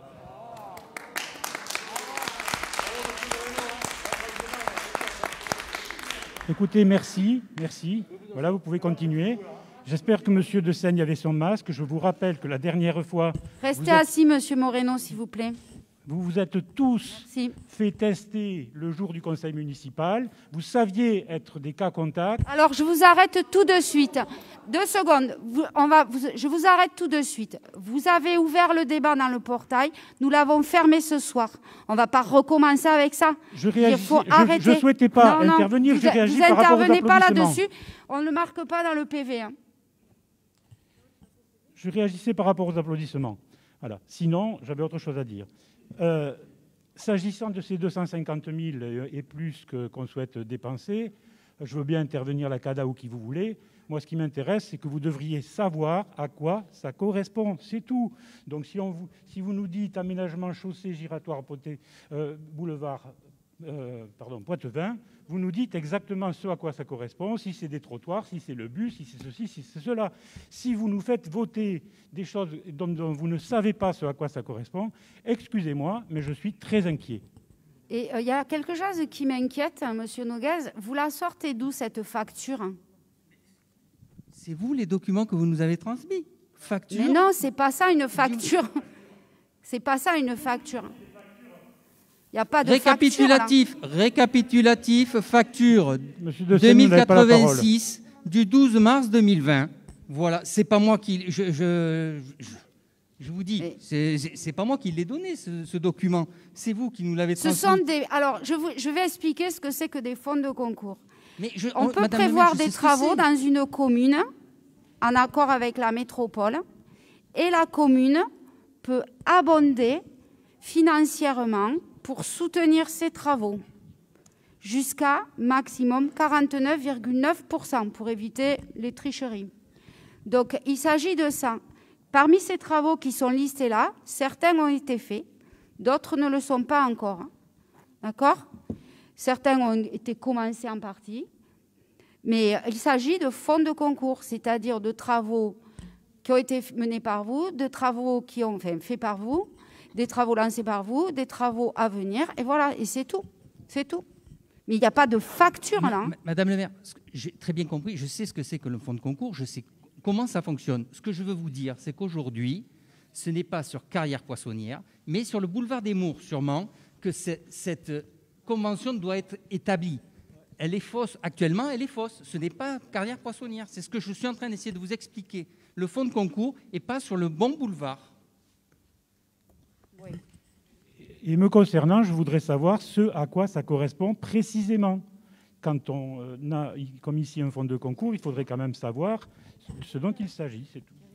écoutez, merci, merci. Voilà, vous pouvez continuer. J'espère que M. Dessaigne avait son masque. Je vous rappelle que la dernière fois... Restez êtes... assis, M. Moreno, s'il vous plaît. Vous vous êtes tous Merci. fait tester le jour du conseil municipal. Vous saviez être des cas contacts. Alors, je vous arrête tout de suite. Deux secondes. Vous, on va, vous, je vous arrête tout de suite. Vous avez ouvert le débat dans le portail. Nous l'avons fermé ce soir. On ne va pas recommencer avec ça. Je réagis. Il faut je, arrêter. Je ne souhaitais pas non, non, intervenir. Vous, je réagis vous par rapport aux n'intervenez pas applaudissements. là-dessus. On ne le marque pas dans le P V. Hein. Je réagissais par rapport aux applaudissements. Voilà. Sinon, j'avais autre chose à dire. Euh, S'agissant de ces deux cent cinquante mille et plus que, qu'on souhaite dépenser, je veux bien intervenir la C A D A ou qui vous voulez. Moi, ce qui m'intéresse, c'est que vous devriez savoir à quoi ça correspond. C'est tout. Donc, si, on vous, si vous nous dites aménagement chaussée giratoire poté, euh, boulevard euh, pardon, Poitevin, vous nous dites exactement ce à quoi ça correspond, si c'est des trottoirs, si c'est le bus, si c'est ceci, si c'est cela. Si vous nous faites voter des choses dont, dont vous ne savez pas ce à quoi ça correspond, excusez-moi, mais je suis très inquiet. Et il euh, y a quelque chose qui m'inquiète, hein, Monsieur Noguez. Vous la sortez d'où, cette facture? C'est vous, les documents que vous nous avez transmis. Facture. Mais non, c'est pas ça, une facture. C'est pas ça, une facture. Il n'y a pas de récapitulatif, facture, récapitulatif, facture Dessaigne, deux mille quatre-vingt-six du douze mars deux mille vingt. Voilà, c'est pas moi qui... Je, je, je, je vous dis, c'est, c'est pas moi qui l'ai donné, ce, ce document. C'est vous qui nous l'avez transmis. Ce sont des... Alors, je, vous, je vais expliquer ce que c'est que des fonds de concours. Mais je, on peut Madame prévoir Lemel, des travaux dans une commune en accord avec la métropole et la commune peut abonder financièrement pour soutenir ces travaux jusqu'à maximum quarante-neuf virgule neuf pour cent pour éviter les tricheries. Donc, il s'agit de ça. Parmi ces travaux qui sont listés là, certains ont été faits, d'autres ne le sont pas encore. D'accord ? Certains ont été commencés en partie, mais il s'agit de fonds de concours, c'est-à-dire de travaux qui ont été menés par vous, de travaux qui ont enfin, fait par vous, des travaux lancés par vous, des travaux à venir, et voilà, et c'est tout. C'est tout. Mais il n'y a pas de facture là. Hein. Madame le maire, j'ai très bien compris, je sais ce que c'est que le fonds de concours, je sais comment ça fonctionne. Ce que je veux vous dire, c'est qu'aujourd'hui, ce n'est pas sur Carrière Poissonnière, mais sur le boulevard des Mours, sûrement, que cette convention doit être établie. Elle est fausse. Actuellement, elle est fausse. Ce n'est pas carrière poissonnière. C'est ce que je suis en train d'essayer de vous expliquer. Le fonds de concours n'est pas sur le bon boulevard. Oui. Et me concernant, je voudrais savoir ce à quoi ça correspond précisément. Quand on a, comme ici, un fonds de concours, il faudrait quand même savoir ce dont il s'agit, c'est tout.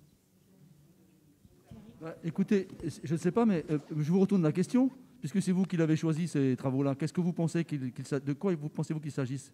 Bah, écoutez, je ne sais pas, mais euh, je vous retourne la question, puisque c'est vous qui l'avez choisi, ces travaux-là. Qu'est-ce que vous pensez qu'il, qu'il, de quoi vous pensez-vous qu'il s'agisse?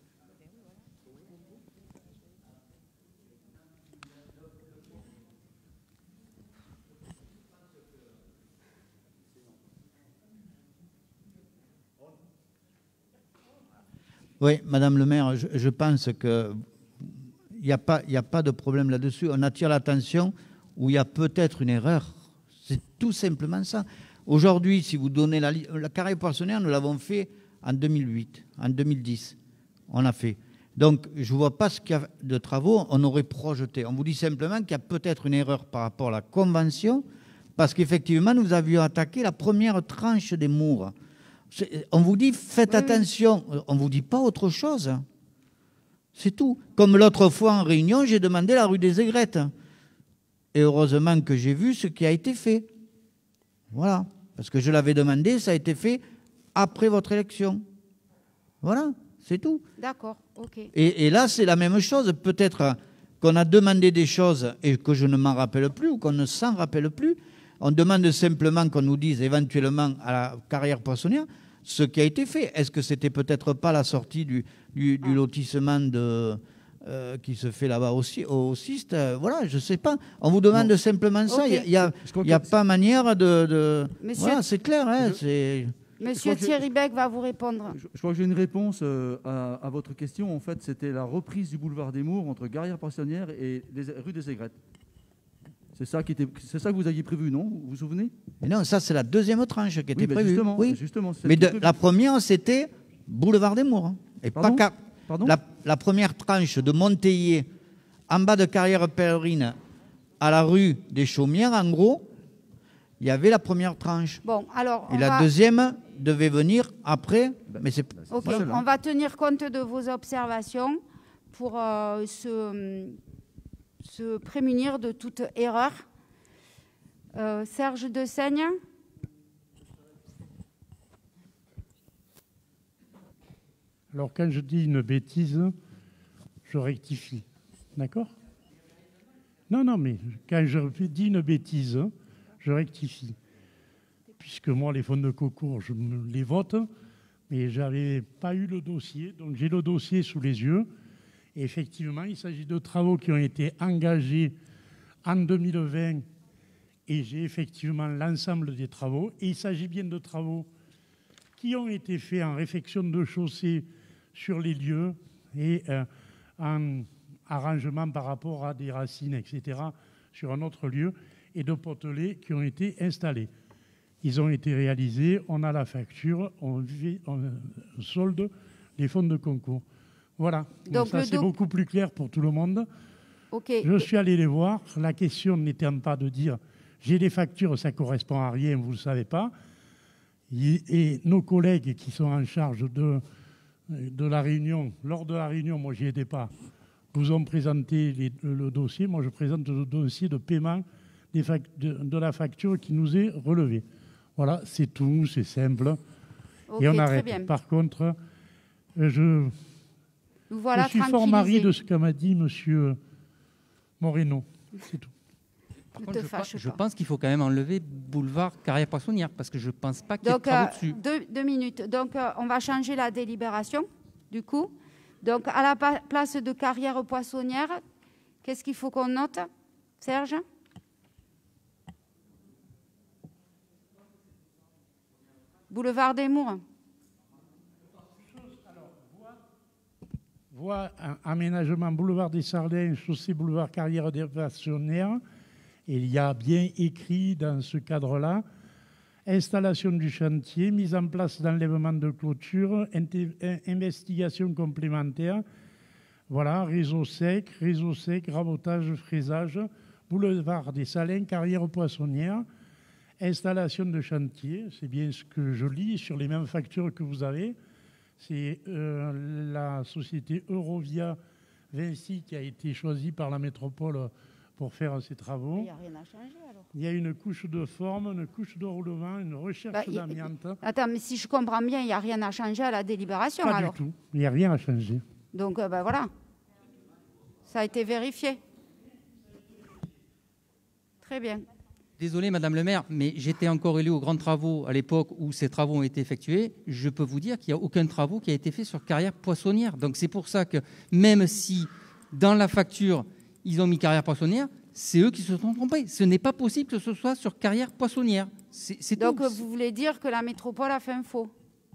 Oui, Madame le maire, je, je pense qu'il n'y a pas, y a pas de problème là-dessus. On attire l'attention où il y a peut-être une erreur. C'est tout simplement ça. Aujourd'hui, si vous donnez la, la carrière poissonnière, nous l'avons fait en deux mille huit, en deux mille dix. On a fait. Donc, je ne vois pas ce qu'il y a de travaux on aurait projeté. On vous dit simplement qu'il y a peut-être une erreur par rapport à la convention, parce qu'effectivement, nous avions attaqué la première tranche des Mours. On vous dit, faites oui, attention. Oui. On ne vous dit pas autre chose. C'est tout. Comme l'autre fois en réunion, j'ai demandé la rue des Aigrettes. Et heureusement que j'ai vu ce qui a été fait. Voilà. Parce que je l'avais demandé, ça a été fait après votre élection. Voilà, c'est tout. D'accord, ok. Et, et là, c'est la même chose. Peut-être qu'on a demandé des choses et que je ne m'en rappelle plus ou qu'on ne s'en rappelle plus. On demande simplement qu'on nous dise éventuellement à la carrière poissonnière ce qui a été fait. Est-ce que c'était peut-être pas la sortie du, du, du lotissement de, euh, qui se fait là-bas aussi, au Ciste? Voilà, je ne sais pas. On vous demande non. simplement ça. Il okay. n'y a, y a, a pas manière de... de... Monsieur... Voilà, c'est clair. Hein, je... c'est... Monsieur Thierry Beck va vous répondre. Je, je crois que j'ai une réponse euh, à, à votre question. En fait, c'était la reprise du boulevard des Mours entre Carrière Poissonnière et les, rue des Aigrettes. C'est ça, qui était, c'est ça que vous aviez prévu, non? Vous vous souvenez? Et non, ça, c'est la deuxième tranche qui était oui, prévue. Justement, oui, justement. Mais de, la première, c'était boulevard des Mours. Et Pardon pas Pardon la, la première tranche de Monteillé, en bas de Carrière Pèlerine, à la rue des Chaumières, en gros, il y avait la première tranche. Bon, alors, Et la va... deuxième devait venir après. Mais c'est ok, on va tenir compte de vos observations pour euh, se... se prémunir de toute erreur. Euh, Serge Dessaigne. Alors, quand je dis une bêtise, je rectifie. D'accord? Non, non, mais quand je dis une bêtise, je rectifie. Puisque moi, les fonds de concours, je les vote, mais je n'avais pas eu le dossier. Donc, j'ai le dossier sous les yeux. Et effectivement, il s'agit de travaux qui ont été engagés en deux mille vingt et j'ai effectivement l'ensemble des travaux. Et il s'agit bien de travaux qui ont été faits en réfection de chaussée sur les lieux et euh, en arrangement par rapport à des racines, et cetera, sur un autre lieu, et de potelets qui ont été installés. Ils ont été réalisés, on a la facture, on, vit, on solde les fonds de concours. Voilà, donc ça c'est doc... beaucoup plus clair pour tout le monde. Okay. Je suis allé les voir. La question n'étant pas de dire j'ai des factures, ça ne correspond à rien, vous ne le savez pas. Et nos collègues qui sont en charge de, de la réunion, lors de la réunion, moi j'y étais pas, vous ont présenté les, le dossier. Moi je présente le dossier de paiement des fac... de, de la facture qui nous est relevée. Voilà, c'est tout, c'est simple. Okay, et on arrête. Par contre, je... Voilà, je suis fort marri de ce qu'a m'a dit M. Moreno. C'est tout. Par contre, je, pense, je pense qu'il faut quand même enlever boulevard Carrière Poissonnière parce que je ne pense pas qu'il y ait de travaux dessus. Deux, deux minutes. Donc, euh, on va changer la délibération, du coup. Donc, à la place de Carrière Poissonnière, qu'est-ce qu'il faut qu'on note, Serge? Boulevard des Mours. Voie aménagement boulevard des Sardins, chaussée boulevard Carrière des Poissonnières. Et il y a bien écrit dans ce cadre-là, installation du chantier, mise en place d'enlèvement de clôture, investigation complémentaire, voilà, réseau sec, réseau sec, rabotage, fraisage, boulevard des Salins, Carrière Poissonnière, Installation de chantier, c'est bien ce que je lis sur les mêmes factures que vous avez. C'est euh, la société Eurovia Vinci qui a été choisie par la métropole pour faire ces travaux. Il n'y a rien à changer alors. Il y a une couche de forme, une couche de roulement, une recherche bah, d'amiante. Attends, mais si je comprends bien, il n'y a rien à changer à la délibération Pas alors. du tout, il n'y a rien à changer. Donc euh, ben voilà, ça a été vérifié. Très bien. Désolé, Madame le maire, mais j'étais encore élu aux grands travaux à l'époque où ces travaux ont été effectués. Je peux vous dire qu'il n'y a aucun travaux qui a été fait sur carrière poissonnière. Donc c'est pour ça que même si dans la facture, ils ont mis carrière poissonnière, c'est eux qui se sont trompés. Ce n'est pas possible que ce soit sur carrière poissonnière. C'est, c'est Donc tout. vous voulez dire que la métropole a fait un faux?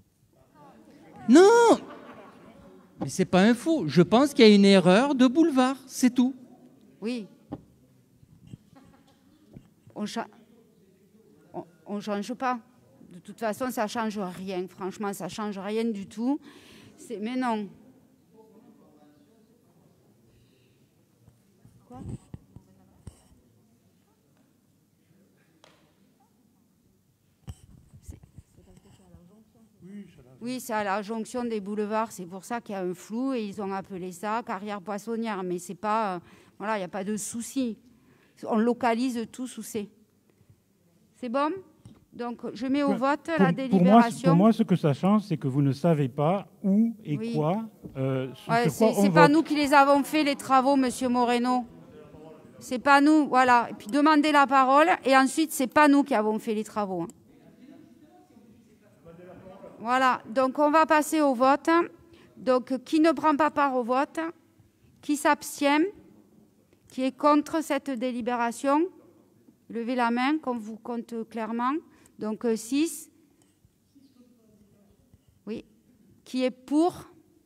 Non, mais ce n'est pas un faux. Je pense qu'il y a une erreur de boulevard, c'est tout. Oui. On cha... ne change pas. De toute façon, ça ne change rien. Franchement, ça ne change rien du tout. C'est... Mais non. Quoi ? c'est... Oui, c'est à la jonction des boulevards. C'est pour ça qu'il y a un flou et ils ont appelé ça carrière poissonnière. Mais c'est pas... Voilà, il n'y a pas de souci. On localise tout sous C. C'est bon? Donc, je mets au vote pour, la délibération. Pour moi, pour moi, ce que ça change, c'est que vous ne savez pas où et oui. quoi. Euh, ouais, sur quoi c'est on pas vote. nous qui les avons fait, les travaux, Monsieur Moreno. C'est pas nous, voilà. Et puis, demandez la parole. Et ensuite, c'est pas nous qui avons fait les travaux. Hein. Voilà. Donc, on va passer au vote. Donc, qui ne prend pas part au vote? Qui s'abstient? Qui est contre cette délibération? Levez la main, qu'on vous compte clairement. Donc, six. Oui. Qui est pour?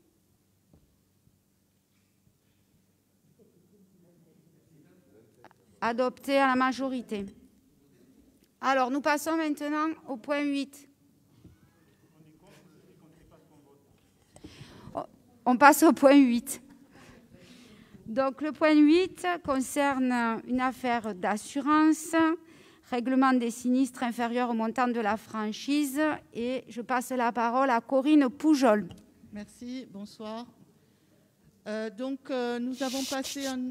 Adopté à la majorité. Alors, nous passons maintenant au point huit. On passe au point huit. Donc, le point huit concerne une affaire d'assurance, règlement des sinistres inférieurs au montant de la franchise. Et je passe la parole à Corinne Poujol. Merci, bonsoir. Euh, donc, euh, nous avons passé un...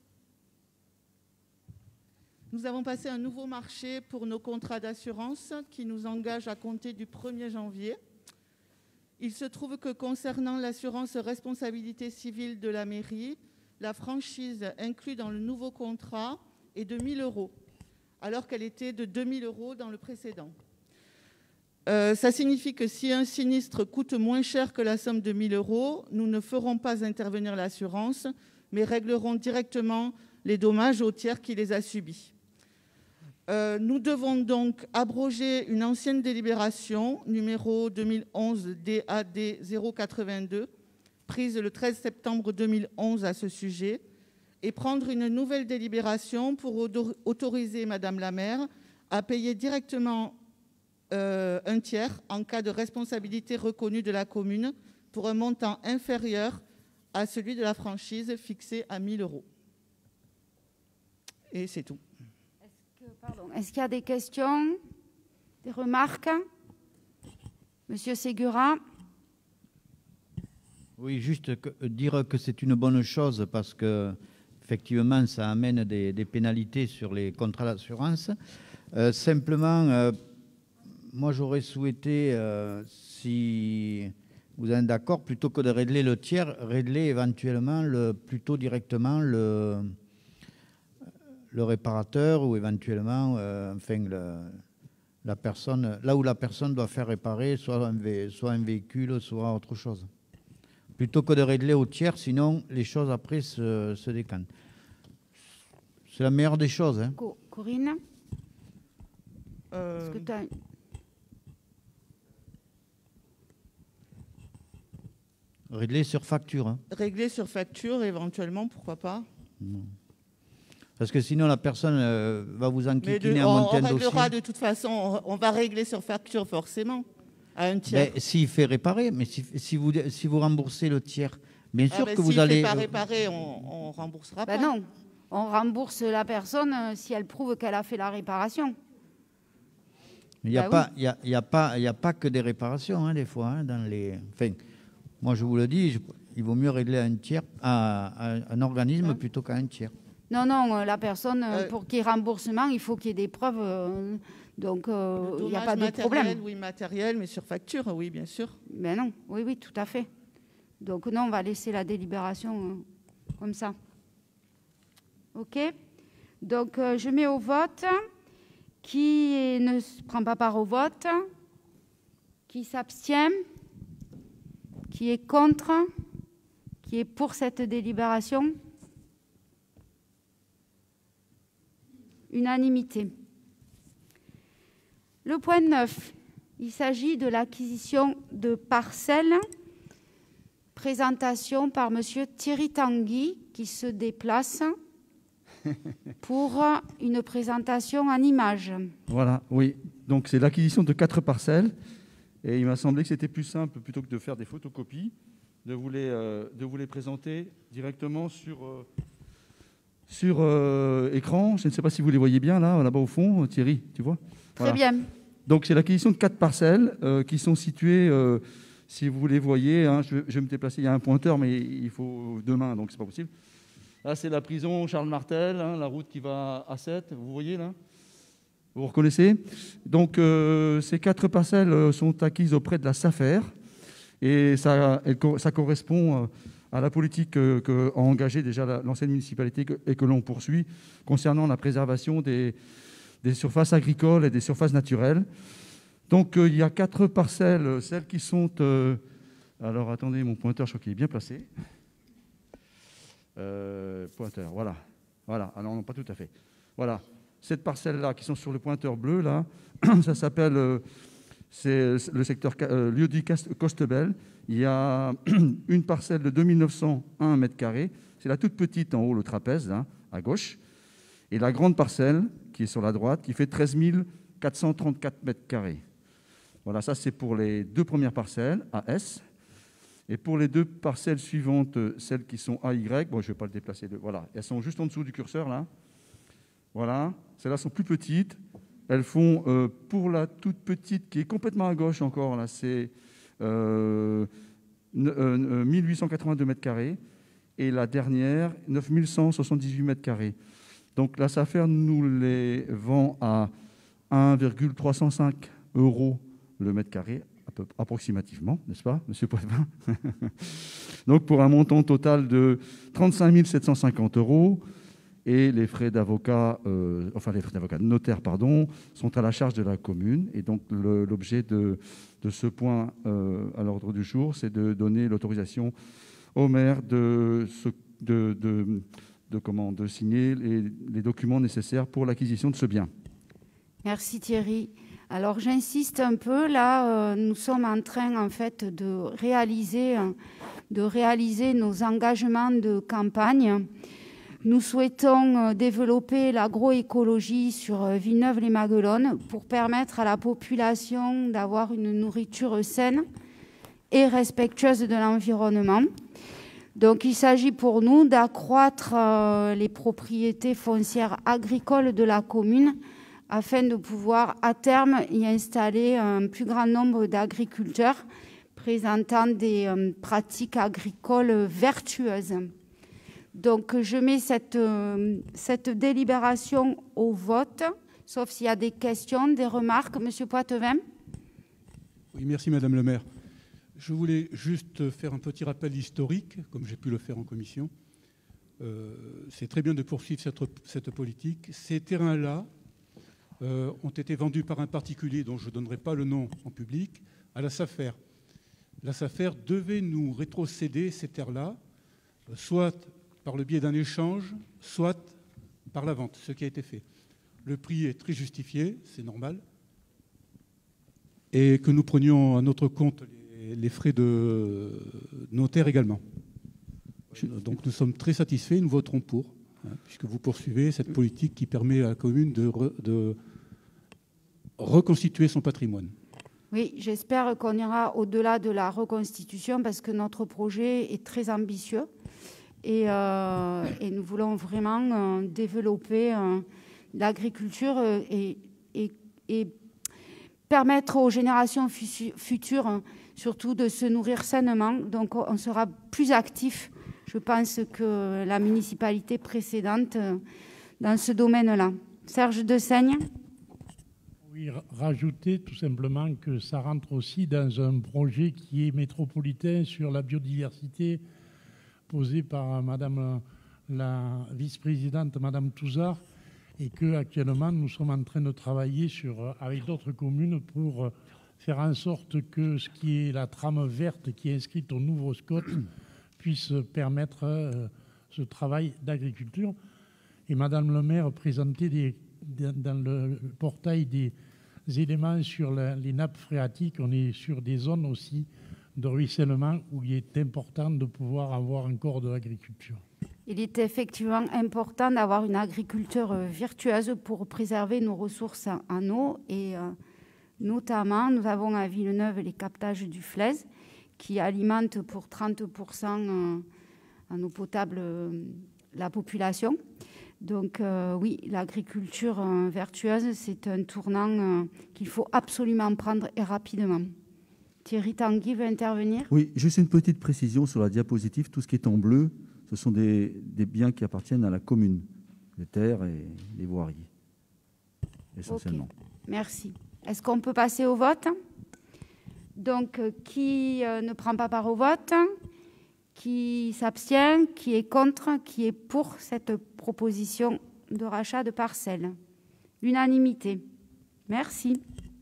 Nous avons passé un nouveau marché pour nos contrats d'assurance qui nous engage à compter du premier janvier. Il se trouve que concernant l'assurance responsabilité civile de la mairie, la franchise inclue dans le nouveau contrat est de mille euros, alors qu'elle était de deux mille euros dans le précédent. Euh, ça signifie que si un sinistre coûte moins cher que la somme de mille euros, nous ne ferons pas intervenir l'assurance, mais réglerons directement les dommages au tiers qui les a subis. Euh, nous devons donc abroger une ancienne délibération, numéro deux mille onze D A D zéro quatre-vingt-deux, prise le treize septembre deux mille onze à ce sujet, et prendre une nouvelle délibération pour autoriser Madame la maire à payer directement euh, un tiers en cas de responsabilité reconnue de la commune pour un montant inférieur à celui de la franchise fixé à mille euros. Et c'est tout. Est-ce que, pardon, est-ce qu'il y a des questions, des remarques? Monsieur Ségura. Oui, juste que, dire que c'est une bonne chose parce que effectivement, ça amène des, des pénalités sur les contrats d'assurance. Euh, simplement, euh, moi, j'aurais souhaité, euh, si vous êtes d'accord, plutôt que de régler le tiers, régler éventuellement le, plutôt directement le, le réparateur ou éventuellement, euh, enfin, le, la personne, là où la personne doit faire réparer, soit un, vé, soit un véhicule, soit autre chose. Plutôt que de régler au tiers, sinon les choses après se, se décantent. C'est la meilleure des choses. Hein. Co- Corinne euh... Est-ce que tu as... Régler sur facture. Hein. Régler sur facture, éventuellement, pourquoi pas. Non. Parce que sinon, la personne euh, va vous enquiquiner à on, monter on un réglera dossier. de toute façon, on, on va régler sur facture forcément, à un tiers. Ben, s'il fait réparer, mais si, si, vous, si vous remboursez le tiers, bien sûr ah ben, que vous s'il allez... S'il ne fait pas réparer, on ne remboursera ben pas. Non, on rembourse la personne si elle prouve qu'elle a fait la réparation. Il n'y a, Bah pas- il y a, il y a, pas- il y a pas que des réparations, hein, des fois. Hein, dans les... enfin, moi, je vous le dis, je- il vaut mieux régler à un tiers, à, à un organisme Hein plutôt qu'à un tiers. Non, non, euh, la personne, euh, Euh, pour qu'il y ait remboursement, il faut qu'il y ait des preuves. euh, donc, euh, il n'y a pas de Dommage problème. matériel, oui, matériel, mais sur facture, oui, bien sûr. Mais non, oui, oui, tout à fait. Donc, non, on va laisser la délibération euh, comme ça. OK. Donc, euh, je mets au vote. Qui ne se prend pas part au vote? Qui s'abstient? Qui est contre? Qui est pour cette délibération? Unanimité. Le point neuf, il s'agit de l'acquisition de parcelles. Présentation par Monsieur Thierry Tanguy qui se déplace pour une présentation en images. Voilà, oui. Donc c'est l'acquisition de quatre parcelles. Et il m'a semblé que c'était plus simple, plutôt que de faire des photocopies, de vous les, euh, de vous les présenter directement sur, euh, sur euh, écran. Je ne sais pas si vous les voyez bien, là, là-bas au fond, Thierry, tu vois. Très Voilà. bien. Donc c'est l'acquisition de quatre parcelles euh, qui sont situées, euh, si vous les voyez, hein, je, vais, je vais me déplacer, il y a un pointeur, mais il faut deux mains, donc c'est pas possible. Là, c'est la prison Charles Martel, hein, la route qui va à Sète, vous voyez là? Vous reconnaissez? Donc, euh, ces quatre parcelles sont acquises auprès de la SAFER et ça, elle, ça correspond à la politique qu'a que engagée déjà la, l'ancienne municipalité que, et que l'on poursuit concernant la préservation des, des surfaces agricoles et des surfaces naturelles. Donc, euh, il y a quatre parcelles, celles qui sont... Euh, alors, attendez, mon pointeur, je crois qu'il est bien placé. Euh, pointeur, voilà. Voilà, alors non, pas tout à fait. Voilà. Cette parcelle-là, qui sont sur le pointeur bleu, là, ça s'appelle, euh, c'est le secteur euh, Lieu-dit-Costebel. Il y a une parcelle de deux mille neuf cent un mètres carrés. C'est la toute petite en haut, le trapèze, là, à gauche. Et la grande parcelle, qui est sur la droite, qui fait treize mille quatre cent trente-quatre mètres carrés. Voilà, ça c'est pour les deux premières parcelles, A S. Et pour les deux parcelles suivantes, celles qui sont A Y, bon, je ne vais pas le déplacer, de, voilà, elles sont juste en dessous du curseur, là. Voilà, celles-là sont plus petites. Elles font, euh, pour la toute petite, qui est complètement à gauche encore, là, c'est euh, euh, mille huit cent quatre-vingt-deux mètres carrés. Et la dernière, neuf mille cent soixante-dix-huit mètres carrés. Donc la SAFER nous les vend à un virgule trois cent cinq euros le mètre carré, approximativement, n'est-ce pas, monsieur Poitvin? Donc pour un montant total de trente-cinq mille sept cent cinquante euros, et les frais d'avocat, euh, enfin les frais d'avocat, de notaire, pardon, sont à la charge de la commune. Et donc le, l'objet de, de ce point euh, à l'ordre du jour, c'est de donner l'autorisation au maire de, ce, de, de, de, comment, de signer les, les documents nécessaires pour l'acquisition de ce bien. Merci Thierry. Alors j'insiste un peu, là, euh, nous sommes en train en fait de réaliser, de réaliser nos engagements de campagne. Nous souhaitons développer l'agroécologie sur Villeneuve-les-Maguelones pour permettre à la population d'avoir une nourriture saine et respectueuse de l'environnement. Donc il s'agit pour nous d'accroître les propriétés foncières agricoles de la commune afin de pouvoir à terme y installer un plus grand nombre d'agriculteurs présentant des pratiques agricoles vertueuses. Donc, je mets cette, euh, cette délibération au vote, sauf s'il y a des questions, des remarques. Monsieur Poitvin. Oui, merci Madame le maire. Je voulais juste faire un petit rappel historique, comme j'ai pu le faire en commission. Euh, c'est très bien de poursuivre cette, cette politique. Ces terrains-là euh, ont été vendus par un particulier dont je ne donnerai pas le nom en public, à la SAFER. La SAFER devait nous rétrocéder ces terres-là, soit par le biais d'un échange, soit par la vente, ce qui a été fait. Le prix est très justifié, c'est normal, et que nous prenions à notre compte les, les frais de notaire également. Donc nous sommes très satisfaits, nous voterons pour, hein, puisque vous poursuivez cette politique qui permet à la commune de, re, de reconstituer son patrimoine. Oui, j'espère qu'on ira au-delà de la reconstitution parce que notre projet est très ambitieux. Et, euh, et nous voulons vraiment euh, développer euh, l'agriculture et, et, et permettre aux générations futures, hein, surtout de se nourrir sainement. Donc on sera plus actif, je pense, que la municipalité précédente euh, dans ce domaine-là. Serge Dessaigne. Oui, rajouter tout simplement que ça rentre aussi dans un projet qui est métropolitain sur la biodiversité posé par Madame la vice-présidente, Madame Touzard, et qu'actuellement nous sommes en train de travailler sur, avec d'autres communes pour faire en sorte que ce qui est la trame verte qui est inscrite au nouveau S C O T puisse permettre euh, ce travail d'agriculture. Et Madame le maire présentait des, dans le portail des éléments sur la, les nappes phréatiques. On est sur des zones aussi de ruissellement où il est important de pouvoir avoir encore de l'agriculture. Il est effectivement important d'avoir une agriculture vertueuse pour préserver nos ressources en eau. Et euh, notamment, nous avons à Villeneuve les captages du Flaise qui alimentent pour trente pour cent euh, en eau potable euh, la population. Donc euh, oui, l'agriculture euh, vertueuse, c'est un tournant euh, qu'il faut absolument prendre et rapidement. Thierry Tanguy veut intervenir. Oui, juste une petite précision sur la diapositive. Tout ce qui est en bleu, ce sont des, des biens qui appartiennent à la commune, les terres et les voiries, essentiellement. Okay. Merci. Est-ce qu'on peut passer au vote? Donc, euh, qui euh, ne prend pas part au vote? Qui s'abstient? Qui est contre? Qui est pour cette proposition de rachat de parcelles? L'unanimité. Merci.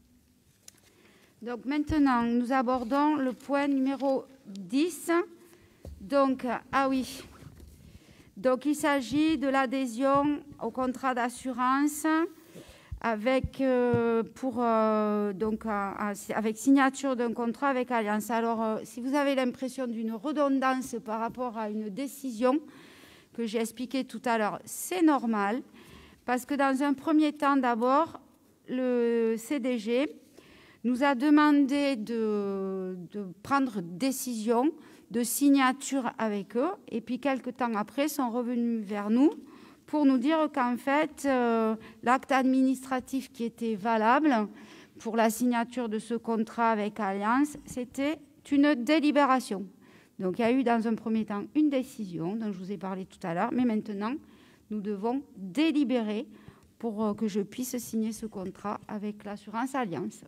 Donc maintenant, nous abordons le point numéro dix. Donc, ah oui. Donc, il s'agit de l'adhésion au contrat d'assurance avec, euh, pour, euh, donc, euh, avec signature d'un contrat avec Allianz. Alors, euh, si vous avez l'impression d'une redondance par rapport à une décision que j'ai expliquée tout à l'heure, c'est normal, parce que dans un premier temps, d'abord, le C D G nous a demandé de, de prendre décision de signature avec eux, et puis quelques temps après, sont revenus vers nous pour nous dire qu'en fait, euh, l'acte administratif qui était valable pour la signature de ce contrat avec Allianz, c'était une délibération. Donc il y a eu dans un premier temps une décision dont je vous ai parlé tout à l'heure, mais maintenant, nous devons délibérer pour euh, que je puisse signer ce contrat avec l'assurance Allianz.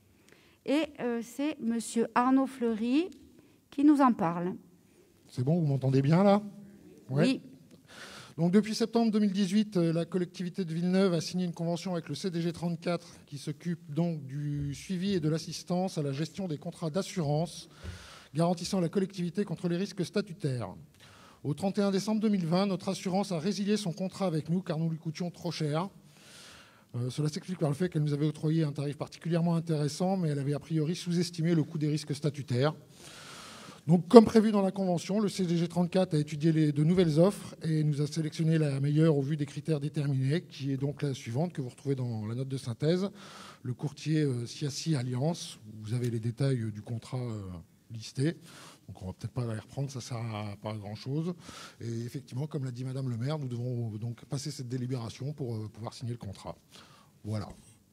Et euh, c'est M. Arnaud Fleury qui nous en parle. C'est bon, vous m'entendez bien là? Ouais. Oui. Donc depuis septembre deux mille dix-huit, la collectivité de Villeneuve a signé une convention avec le C D G trente-quatre qui s'occupe donc du suivi et de l'assistance à la gestion des contrats d'assurance garantissant la collectivité contre les risques statutaires. Au trente et un décembre deux mille vingt, notre assurance a résilié son contrat avec nous car nous lui coûtions trop cher. Euh, cela s'explique par le fait qu'elle nous avait octroyé un tarif particulièrement intéressant, mais elle avait a priori sous-estimé le coût des risques statutaires. Donc, comme prévu dans la convention, le C D G trente-quatre a étudié les, de nouvelles offres et nous a sélectionné la meilleure au vu des critères déterminés, qui est donc la suivante que vous retrouvez dans la note de synthèse. Le courtier euh, Siassi Alliance, vous avez les détails euh, du contrat euh, listés. Donc, on ne va peut-être pas les reprendre, ça ne sert à pas à grand-chose. Et effectivement, comme l'a dit Madame le maire, nous devons donc passer cette délibération pour euh, pouvoir signer le contrat. Voilà.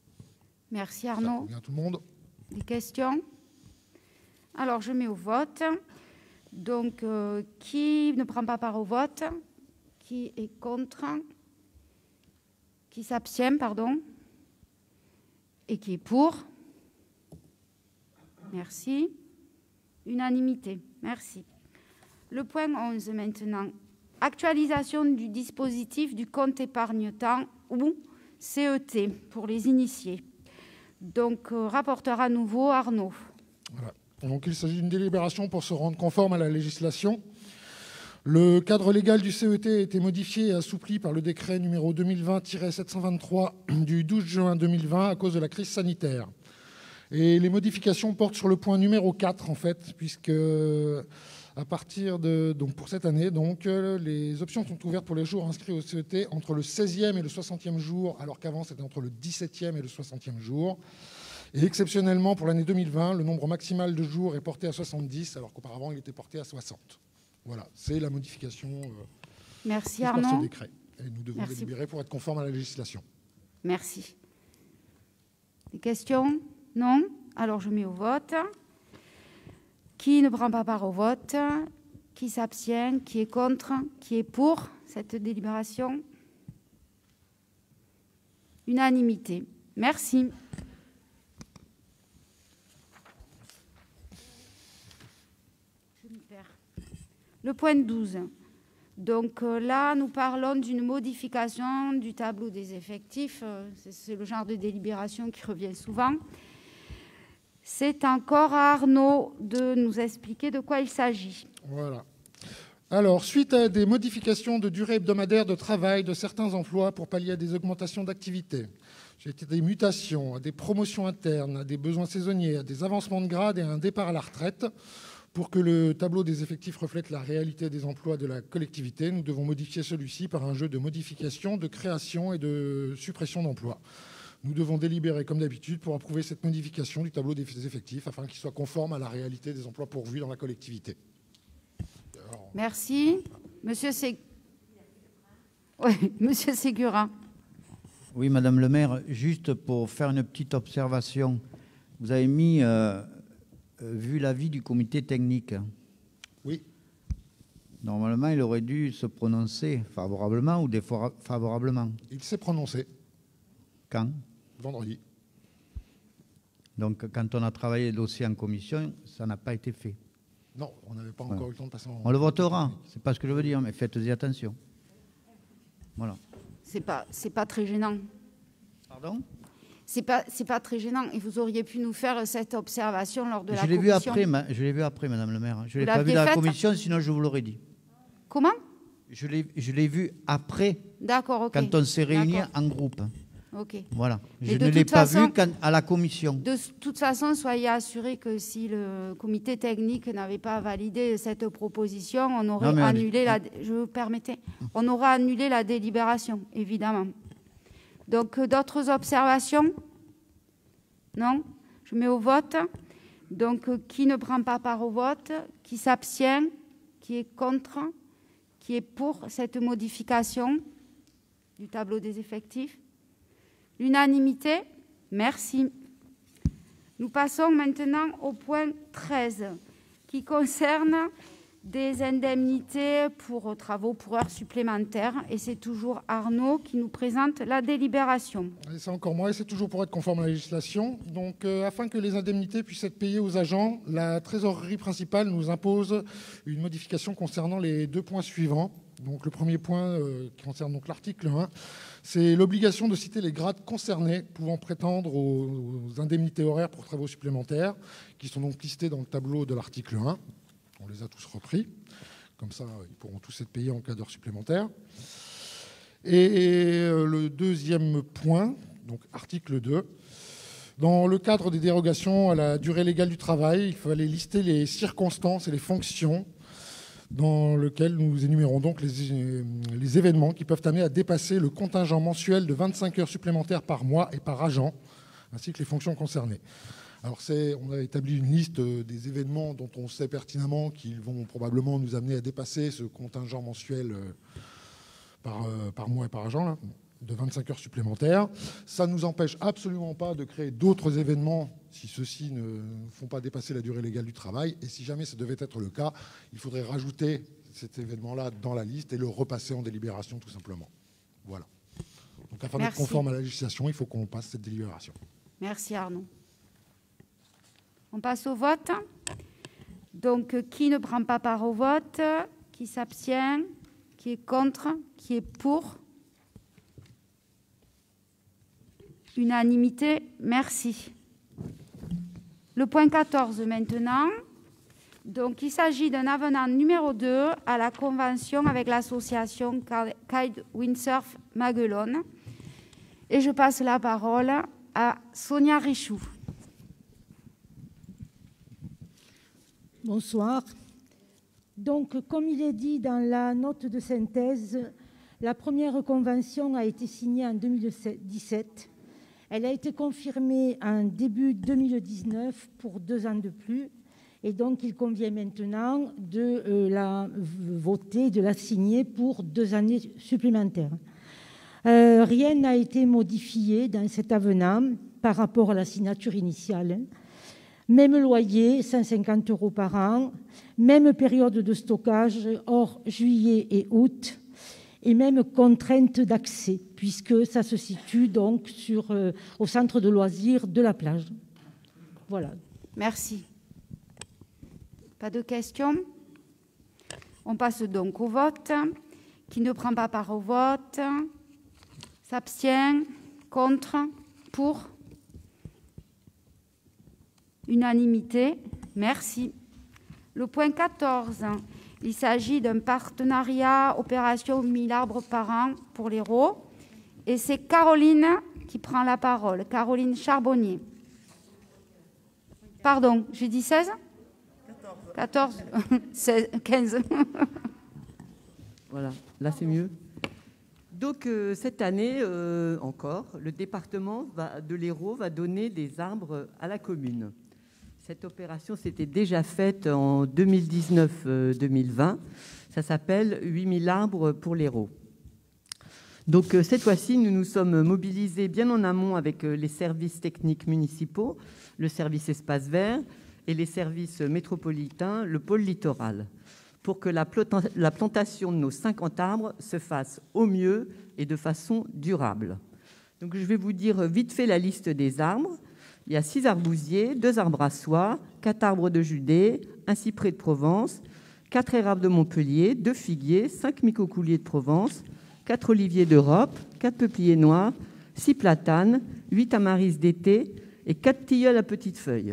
Merci Arnaud. Bien tout le monde. Des questions? Alors, je mets au vote. Donc, euh, qui ne prend pas part au vote? Qui est contre? Qui s'abstient, pardon? Et qui est pour? Merci. Unanimité. Merci. Le point onze maintenant. Actualisation du dispositif du compte épargne-temps ou C E T pour les initiés. Donc, euh, rapporteur à nouveau, Arnaud. Voilà. Donc, il s'agit d'une délibération pour se rendre conforme à la législation. Le cadre légal du C E T a été modifié et assoupli par le décret numéro deux mille vingt tiret sept cent vingt-trois du douze juin deux mille vingt à cause de la crise sanitaire. Et les modifications portent sur le point numéro quatre, en fait, puisque à partir de, donc pour cette année, donc, les options sont ouvertes pour les jours inscrits au C E T entre le seizième et le soixantième jour, alors qu'avant c'était entre le dix-septième et le soixantième jour. Et exceptionnellement, pour l'année deux mille vingt, le nombre maximal de jours est porté à soixante-dix, alors qu'auparavant il était porté à soixante. Voilà, c'est la modification euh, Merci par Arnaud. ce décret. Et nous devons Merci. délibérer pour être conforme à la législation. Merci. Des questions? Non? Alors je mets au vote. Qui ne prend pas part au vote? Qui s'abstient? Qui est contre? Qui est pour cette délibération? Unanimité. Merci. Le point douze. Donc euh, là, nous parlons d'une modification du tableau des effectifs. Euh, c'est le genre de délibération qui revient souvent. C'est encore à Arnaud de nous expliquer de quoi il s'agit. Voilà. Alors, suite à des modifications de durée hebdomadaire de travail de certains emplois pour pallier à des augmentations d'activité, j'ai été des mutations, à des promotions internes, à des besoins saisonniers, à des avancements de grade et à un départ à la retraite, pour que le tableau des effectifs reflète la réalité des emplois de la collectivité, nous devons modifier celui-ci par un jeu de modification, de création et de suppression d'emplois. Nous devons délibérer comme d'habitude pour approuver cette modification du tableau des effectifs afin qu'il soit conforme à la réalité des emplois pourvus dans la collectivité. Alors... Merci. Monsieur, Sé... oui, Monsieur Ségura. Oui, Madame le maire, juste pour faire une petite observation, vous avez mis... Euh... vu l'avis du comité technique. Oui. Normalement, il aurait dû se prononcer favorablement ou défavorablement. Il s'est prononcé. Quand? Vendredi. Donc, quand on a travaillé le dossier en commission, ça n'a pas été fait. Non, on n'avait pas encore voilà. eu le temps de passer en... On le votera, c'est pas ce que je veux dire, mais faites-y attention. Voilà. C'est pas, c'est pas très gênant. Pardon? C'est pas, c'est pas très gênant. Et vous auriez pu nous faire cette observation lors de je la commission. Vu après, ma, je l'ai vu après, Madame le maire. Je ne l'ai pas vu dans la commission, sinon je vous l'aurais dit. Comment? Je l'ai, je l'ai vu après. D'accord, ok. Quand on s'est réunis en groupe. Ok. Voilà. Je ne l'ai pas façon, vu quand, à la commission. De toute façon, soyez assurés que si le comité technique n'avait pas validé cette proposition, on aurait non, annulé on... la. Je vous permettez, on aurait annulé la délibération, évidemment. Donc, d'autres observations? Non? Je mets au vote. Donc, qui ne prend pas part au vote? Qui s'abstient? Qui est contre? Qui est pour cette modification du tableau des effectifs? L'unanimité? Merci. Nous passons maintenant au point treize, qui concerne des indemnités pour travaux pour heures supplémentaires. Et c'est toujours Arnaud qui nous présente la délibération. C'est encore moi, et c'est toujours pour être conforme à la législation. Donc, euh, afin que les indemnités puissent être payées aux agents, la trésorerie principale nous impose une modification concernant les deux points suivants. Donc, le premier point euh, qui concerne donc l'article un, c'est l'obligation de citer les grades concernés pouvant prétendre aux, aux indemnités horaires pour travaux supplémentaires, qui sont donc listés dans le tableau de l'article un. On les a tous repris. Comme ça, ils pourront tous être payés en cas d'heures supplémentaires. Et le deuxième point, donc article deux, dans le cadre des dérogations à la durée légale du travail, il fallait lister les circonstances et les fonctions dans lesquelles nous énumérons donc les, les événements qui peuvent amener à dépasser le contingent mensuel de vingt-cinq heures supplémentaires par mois et par agent, ainsi que les fonctions concernées. Alors, on a établi une liste des événements dont on sait pertinemment qu'ils vont probablement nous amener à dépasser ce contingent mensuel par, par mois et par agent, là, de vingt-cinq heures supplémentaires. Ça ne nous empêche absolument pas de créer d'autres événements si ceux-ci ne font pas dépasser la durée légale du travail. Et si jamais ça devait être le cas, il faudrait rajouter cet événement-là dans la liste et le repasser en délibération, tout simplement. Voilà. Donc, afin d'être conforme à la législation, il faut qu'on passe cette délibération. Merci Arnaud. On passe au vote. Donc, qui ne prend pas part au vote? Qui s'abstient? Qui est contre? Qui est pour? Unanimité, merci. Le point quatorze maintenant. Donc, il s'agit d'un avenant numéro deux à la convention avec l'association Kite Windsurf Maguelone. Et je passe la parole à Sonia Richoux. Bonsoir. Donc, comme il est dit dans la note de synthèse, la première convention a été signée en deux mille dix-sept. Elle a été confirmée en début deux mille dix-neuf pour deux ans de plus. Et donc, il convient maintenant de euh, la voter, de la signer pour deux années supplémentaires. Euh, rien n'a été modifié dans cet avenant. par rapport à la signature initiale. Hein. Même loyer, cent cinquante euros par an, même période de stockage hors juillet et août, et même contrainte d'accès, puisque ça se situe donc sur, euh, au centre de loisirs de la plage. Voilà. Merci. Pas de questions? On passe donc au vote. Qui ne prend pas part au vote? S'abstient? Contre? Pour? Unanimité. Merci. Le point quatorze. Il s'agit d'un partenariat opération mille arbres par an pour l'Hérault. Et c'est Caroline qui prend la parole. Caroline Charbonnier. Pardon, j'ai dit seize? quatorze. seize, quinze. Voilà, là c'est mieux. Donc euh, cette année euh, encore, le département va, de l'Hérault va donner des arbres à la commune. Cette opération s'était déjà faite en deux mille dix-neuf deux mille vingt. Ça s'appelle huit mille arbres pour l'Hérault. Donc euh, cette fois-ci, nous nous sommes mobilisés bien en amont avec euh, les services techniques municipaux, le service espace vert et les services métropolitains, le pôle littoral, pour que la, planta la plantation de nos cinquante arbres se fasse au mieux et de façon durable. Donc je vais vous dire vite fait la liste des arbres. Il y a six arbousiers, deux arbres à soie, quatre arbres de Judée, un cyprès de Provence, quatre érables de Montpellier, deux figuiers, cinq micocouliers de Provence, quatre oliviers d'Europe, quatre peupliers noirs, six platanes, huit tamaris d'été et quatre tilleuls à petites feuilles.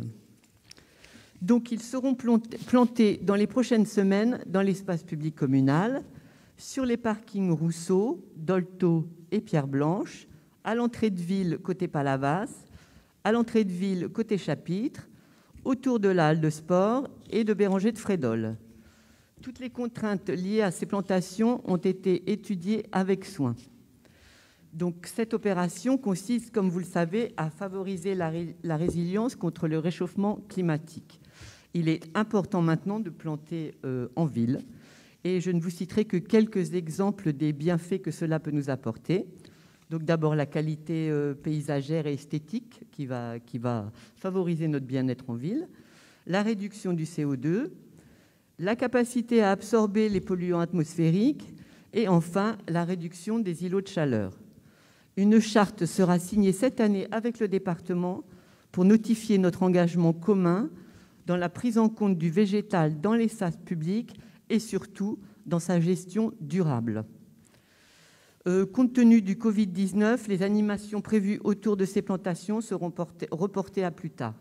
Donc ils seront plantés dans les prochaines semaines dans l'espace public communal, sur les parkings Rousseau, Dolto et Pierre Blanche, à l'entrée de ville côté Palavas, à l'entrée de ville côté Chapitre, autour de la halle de sport et de Béranger de Frédol. Toutes les contraintes liées à ces plantations ont été étudiées avec soin. Donc, cette opération consiste, comme vous le savez, à favoriser la, ré la résilience contre le réchauffement climatique. Il est important maintenant de planter euh, en ville, et je ne vous citerai que quelques exemples des bienfaits que cela peut nous apporter. Donc d'abord la qualité euh, paysagère et esthétique qui va, qui va favoriser notre bien-être en ville, la réduction du C O deux, la capacité à absorber les polluants atmosphériques et enfin la réduction des îlots de chaleur. Une charte sera signée cette année avec le département pour notifier notre engagement commun dans la prise en compte du végétal dans l'espace public et surtout dans sa gestion durable. Euh, compte tenu du Covid dix-neuf, les animations prévues autour de ces plantations seront portées, reportées à plus tard.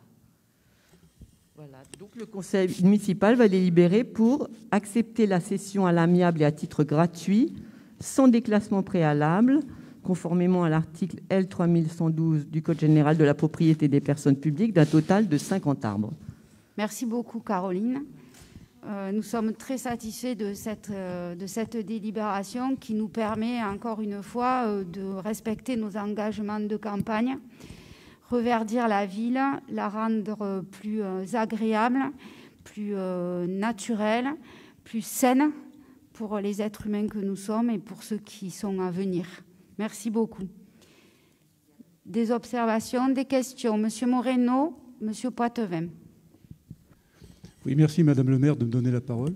Voilà. Donc le conseil municipal va délibérer pour accepter la cession à l'amiable et à titre gratuit, sans déclassement préalable, conformément à l'article L trois mille cent douze du Code général de la propriété des personnes publiques, d'un total de cinquante arbres. Merci beaucoup, Caroline. Euh, nous sommes très satisfaits de cette, euh, de cette délibération qui nous permet encore une fois euh, de respecter nos engagements de campagne, reverdir la ville, la rendre plus euh, agréable, plus euh, naturelle, plus saine pour les êtres humains que nous sommes et pour ceux qui sont à venir. Merci beaucoup. Des observations, des questions? Monsieur Moreno, Monsieur Poitevin. Oui, merci Madame le maire de me donner la parole.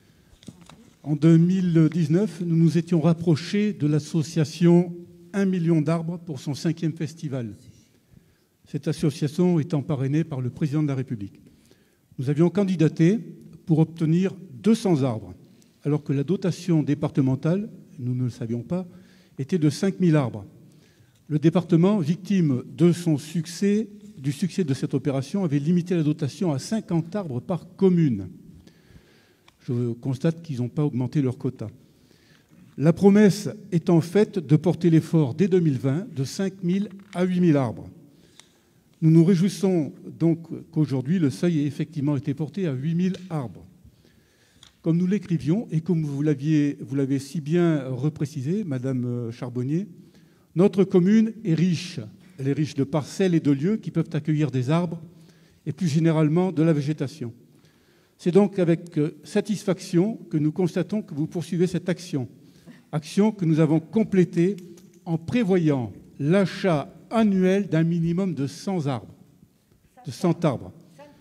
En deux mille dix-neuf, nous nous étions rapprochés de l'association un million d'arbres pour son cinquième festival. Cette association étant parrainée par le président de la République. Nous avions candidaté pour obtenir deux cents arbres, alors que la dotation départementale, nous ne le savions pas, était de cinq mille arbres. Le département, victime de son succès, du succès de cette opération, avait limité la dotation à cinquante arbres par commune. Je constate qu'ils n'ont pas augmenté leur quota. La promesse est en fait de porter l'effort dès deux mille vingt de cinq mille à huit mille arbres. Nous nous réjouissons donc qu'aujourd'hui, le seuil ait effectivement été porté à huit mille arbres. Comme nous l'écrivions et comme vous l'aviez, vous l'avez si bien reprécisé, Madame Charbonnier, notre commune est riche. Elle est riche de parcelles et de lieux qui peuvent accueillir des arbres et plus généralement de la végétation. C'est donc avec satisfaction que nous constatons que vous poursuivez cette action. Action que nous avons complétée en prévoyant l'achat annuel d'un minimum de cent arbres. De cent arbres.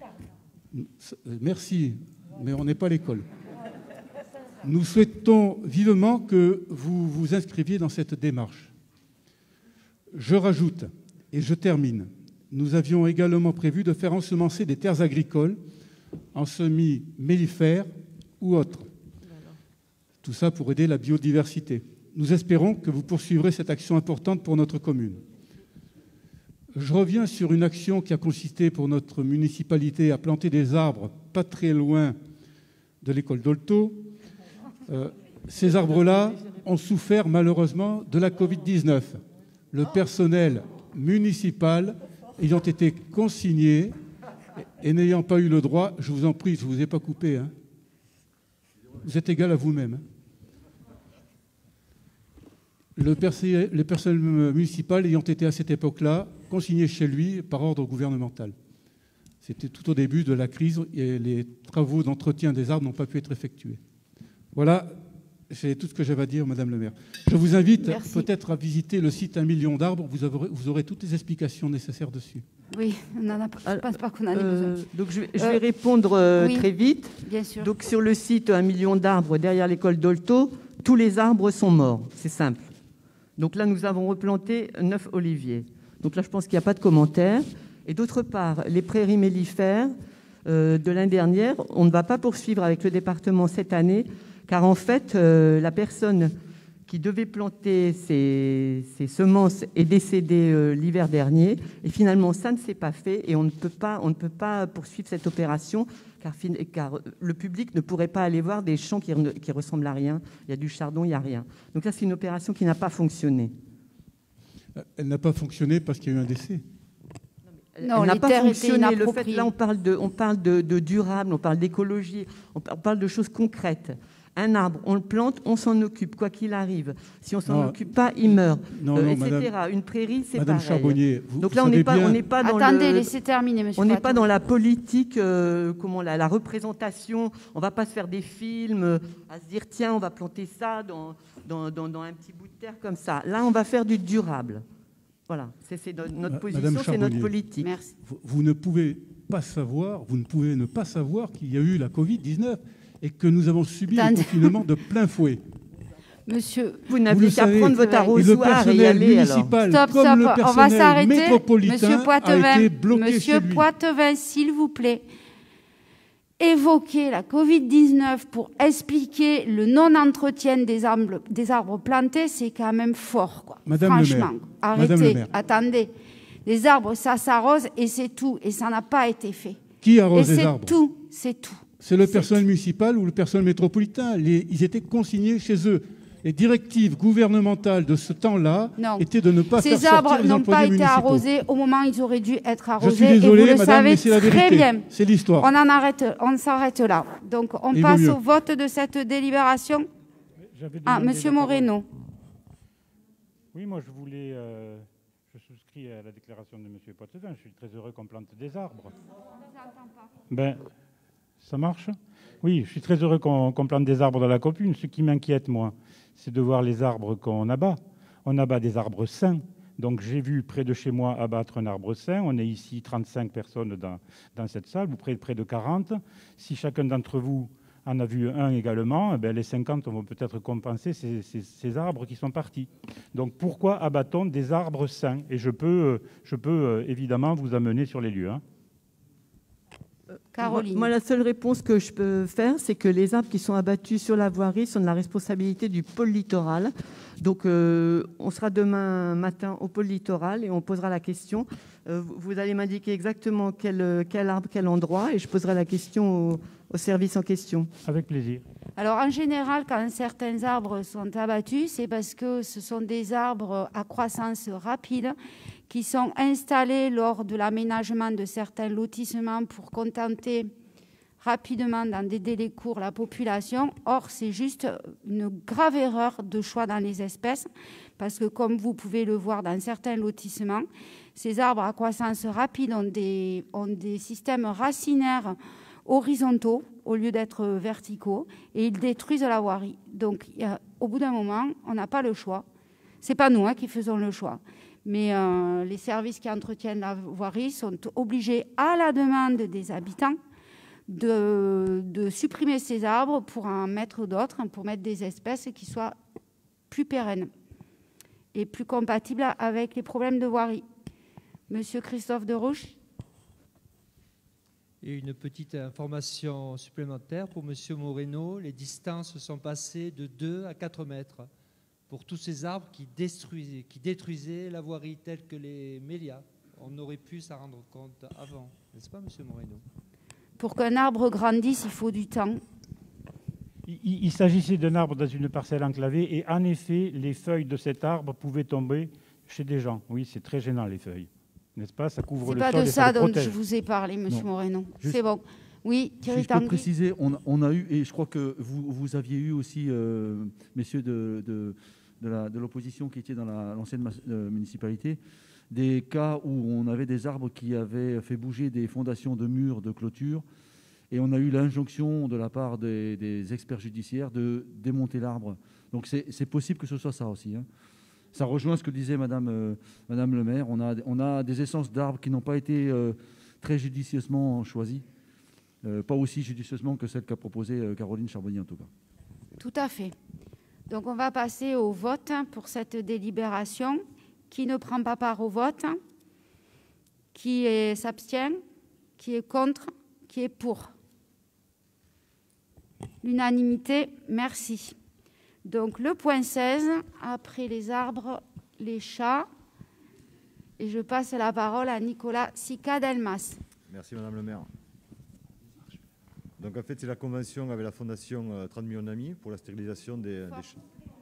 Merci, mais on n'est pas à l'école. Nous souhaitons vivement que vous vous inscriviez dans cette démarche. Je rajoute, et je termine, nous avions également prévu de faire ensemencer des terres agricoles en semis mellifères ou autres. Tout ça pour aider la biodiversité. Nous espérons que vous poursuivrez cette action importante pour notre commune. Je reviens sur une action qui a consisté pour notre municipalité à planter des arbres pas très loin de l'école d'Olto. Euh, ces arbres-là ont souffert malheureusement de la covid dix-neuf. Le personnel municipal ayant été consigné et n'ayant pas eu le droit, je vous en prie, je ne vous ai pas coupé, hein. Vous êtes égal à vous-même. Hein. Le, perso- le personnel municipal ayant été à cette époque-là consigné chez lui par ordre gouvernemental. C'était tout au début de la crise et les travaux d'entretien des arbres n'ont pas pu être effectués. Voilà, c'est tout ce que j'avais à dire, Madame le maire. Je vous invite Merci. peut-être à visiter le site Un million d'arbres. Vous aurez, vous aurez toutes les explications nécessaires dessus. Oui, on en a, je ne pense pas qu'on en ait euh, besoin. Donc je vais, je vais euh, répondre euh, oui, très vite. Bien sûr. Donc sur le site Un million d'arbres derrière l'école d'Olto, tous les arbres sont morts. C'est simple. Donc là, nous avons replanté neuf oliviers. Donc là, je pense qu'il n'y a pas de commentaire. Et d'autre part, les prairies mellifères euh, de l'année dernière, on ne va pas poursuivre avec le département cette année, car en fait, euh, la personne qui devait planter ces, ces semences est décédée euh, l'hiver dernier. Et finalement, ça ne s'est pas fait et on ne peut pas, on ne peut pas poursuivre cette opération, car, car le public ne pourrait pas aller voir des champs qui ne ressemblent à rien. Il y a du chardon, il n'y a rien. Donc là, c'est une opération qui n'a pas fonctionné. Elle n'a pas fonctionné parce qu'il y a eu un décès. Non, elle n'a pas fonctionné. Le fait, là, on parle de, on parle de, de durable, on parle d'écologie, on parle de choses concrètes. Un arbre, on le plante, on s'en occupe, quoi qu'il arrive. Si on s'en occupe pas, il meurt, non, euh, non, et cetera. Madame, Une prairie, c'est Madame pareil. Charbonnier, vous, Donc vous là, on n'est pas, bien... on n'est pas dans Attendez, le... laissez terminer, monsieur. On n'est pas dans la politique, euh, comment la, la représentation. On va pas se faire des films, euh, à se dire tiens, on va planter ça dans, dans, dans, dans un petit bout de terre comme ça. Là, on va faire du durable. Voilà, c'est notre, notre position, c'est notre politique. Merci. Vous, vous ne pouvez pas savoir, vous ne pouvez ne pas savoir qu'il y a eu la covid dix-neuf et que nous avons subi un confinement de plein fouet. Monsieur, vous n'avez qu'à prendre votre arrosoir et y aller. Municipal, stop, comme stop. le personnel On va s'arrêter. métropolitain Monsieur Poitevin, a été bloqué Monsieur chez lui. Poitevin, s'il vous plaît, évoquer la covid dix-neuf pour expliquer le non-entretien des arbres, des arbres plantés, c'est quand même fort, quoi. Madame Franchement, le maire. arrêtez, Madame le maire. Attendez. Les arbres, ça s'arrose et c'est tout. Et ça n'a pas été fait. Qui arrose et les arbres? C'est tout, c'est tout. C'est le personnel municipal ou le personnel métropolitain. Les, ils étaient consignés chez eux. Les directives gouvernementales de ce temps-là étaient de ne pas Ces faire sortir les arbres n'ont pas été municipaux. arrosés au moment où ils auraient dû être arrosés. Je suis désolé, et vous le madame, savez mais c'est la très vérité. bien. C'est l'histoire. On en arrête, on s'arrête là. Donc on Il passe au vote de cette délibération. Ah, Monsieur Moreno. Oui, moi je voulais, euh, je souscris à la déclaration de Monsieur Poitevin. Je suis très heureux qu'on plante des arbres. Ben, ça marche? Oui, je suis très heureux qu'on qu'on plante des arbres dans la commune. Ce qui m'inquiète, moi, c'est de voir les arbres qu'on abat. On abat des arbres sains. Donc j'ai vu près de chez moi abattre un arbre sain. On est ici trente-cinq personnes dans, dans cette salle, ou près, près de quarante. Si chacun d'entre vous en a vu un également, eh bien, les cinquante vont peut-être compenser ces, ces, ces arbres qui sont partis. Donc pourquoi abat-on des arbres sains? Et je peux, je peux évidemment vous amener sur les lieux. Hein. Caroline. Moi, moi, la seule réponse que je peux faire, c'est que les arbres qui sont abattus sur la voirie sont de la responsabilité du pôle littoral. Donc, euh, on sera demain matin au pôle littoral et on posera la question. Euh, vous allez m'indiquer exactement quel, quel arbre, quel endroit, et je poserai la question au, au service en question. Avec plaisir. Alors, en général, quand certains arbres sont abattus, c'est parce que ce sont des arbres à croissance rapide qui sont installés lors de l'aménagement de certains lotissements pour contenter rapidement, dans des délais courts, la population. Or, c'est juste une grave erreur de choix dans les espèces, parce que, comme vous pouvez le voir dans certains lotissements, ces arbres à croissance rapide ont des, ont des systèmes racinaires horizontaux au lieu d'être verticaux, et ils détruisent la voirie. Donc, il y a, au bout d'un moment, on n'a pas le choix. Ce n'est pas nous hein, qui faisons le choix. Mais euh, les services qui entretiennent la voirie sont obligés, à la demande des habitants, de, de supprimer ces arbres pour en mettre d'autres, pour mettre des espèces qui soient plus pérennes et plus compatibles avec les problèmes de voirie. Monsieur Christophe Derouche. Et une petite information supplémentaire pour Monsieur Moreno. Les distances sont passées de deux à quatre mètres pour tous ces arbres qui détruisaient, qui détruisaient la voirie, telle que les mélias. On aurait pu s'en rendre compte avant, n'est-ce pas, Monsieur Moreno? Pour qu'un arbre grandisse, il faut du temps. Il, il, il s'agissait d'un arbre dans une parcelle enclavée et en effet, les feuilles de cet arbre pouvaient tomber chez des gens. Oui, c'est très gênant, les feuilles. N'est-ce pas? Ça couvre le sol. C'est pas de ça dont protège. je vous ai parlé, Monsieur Non. Moreno. Juste, c'est bon. Oui, Thierry si je peux Tanguy. préciser, on, on a eu, et je crois que vous, vous aviez eu aussi, euh, messieurs de, de, de, la, de l'opposition qui étaient dans la, l'ancienne ma- euh, municipalité, des cas où on avait des arbres qui avaient fait bouger des fondations de murs de clôture, et on a eu l'injonction de la part des, des experts judiciaires de démonter l'arbre. Donc c'est, c'est possible que ce soit ça aussi, hein. Ça rejoint ce que disait Madame, euh, Madame le maire. On a, on a des essences d'arbres qui n'ont pas été euh, très judicieusement choisies, euh, pas aussi judicieusement que celle qu'a proposée euh, Caroline Charbonnier en tout cas. Tout à fait. Donc on va passer au vote pour cette délibération. Qui ne prend pas part au vote? Qui est, s'abstient? Qui est contre? Qui est pour? L'unanimité, merci. Donc le point seize, après les arbres, les chats. Et je passe la parole à Nicolas Sica-Delmas. Merci Madame le maire. Donc en fait c'est la convention avec la fondation euh, trente millions d'amis pour la stérilisation des, des chats.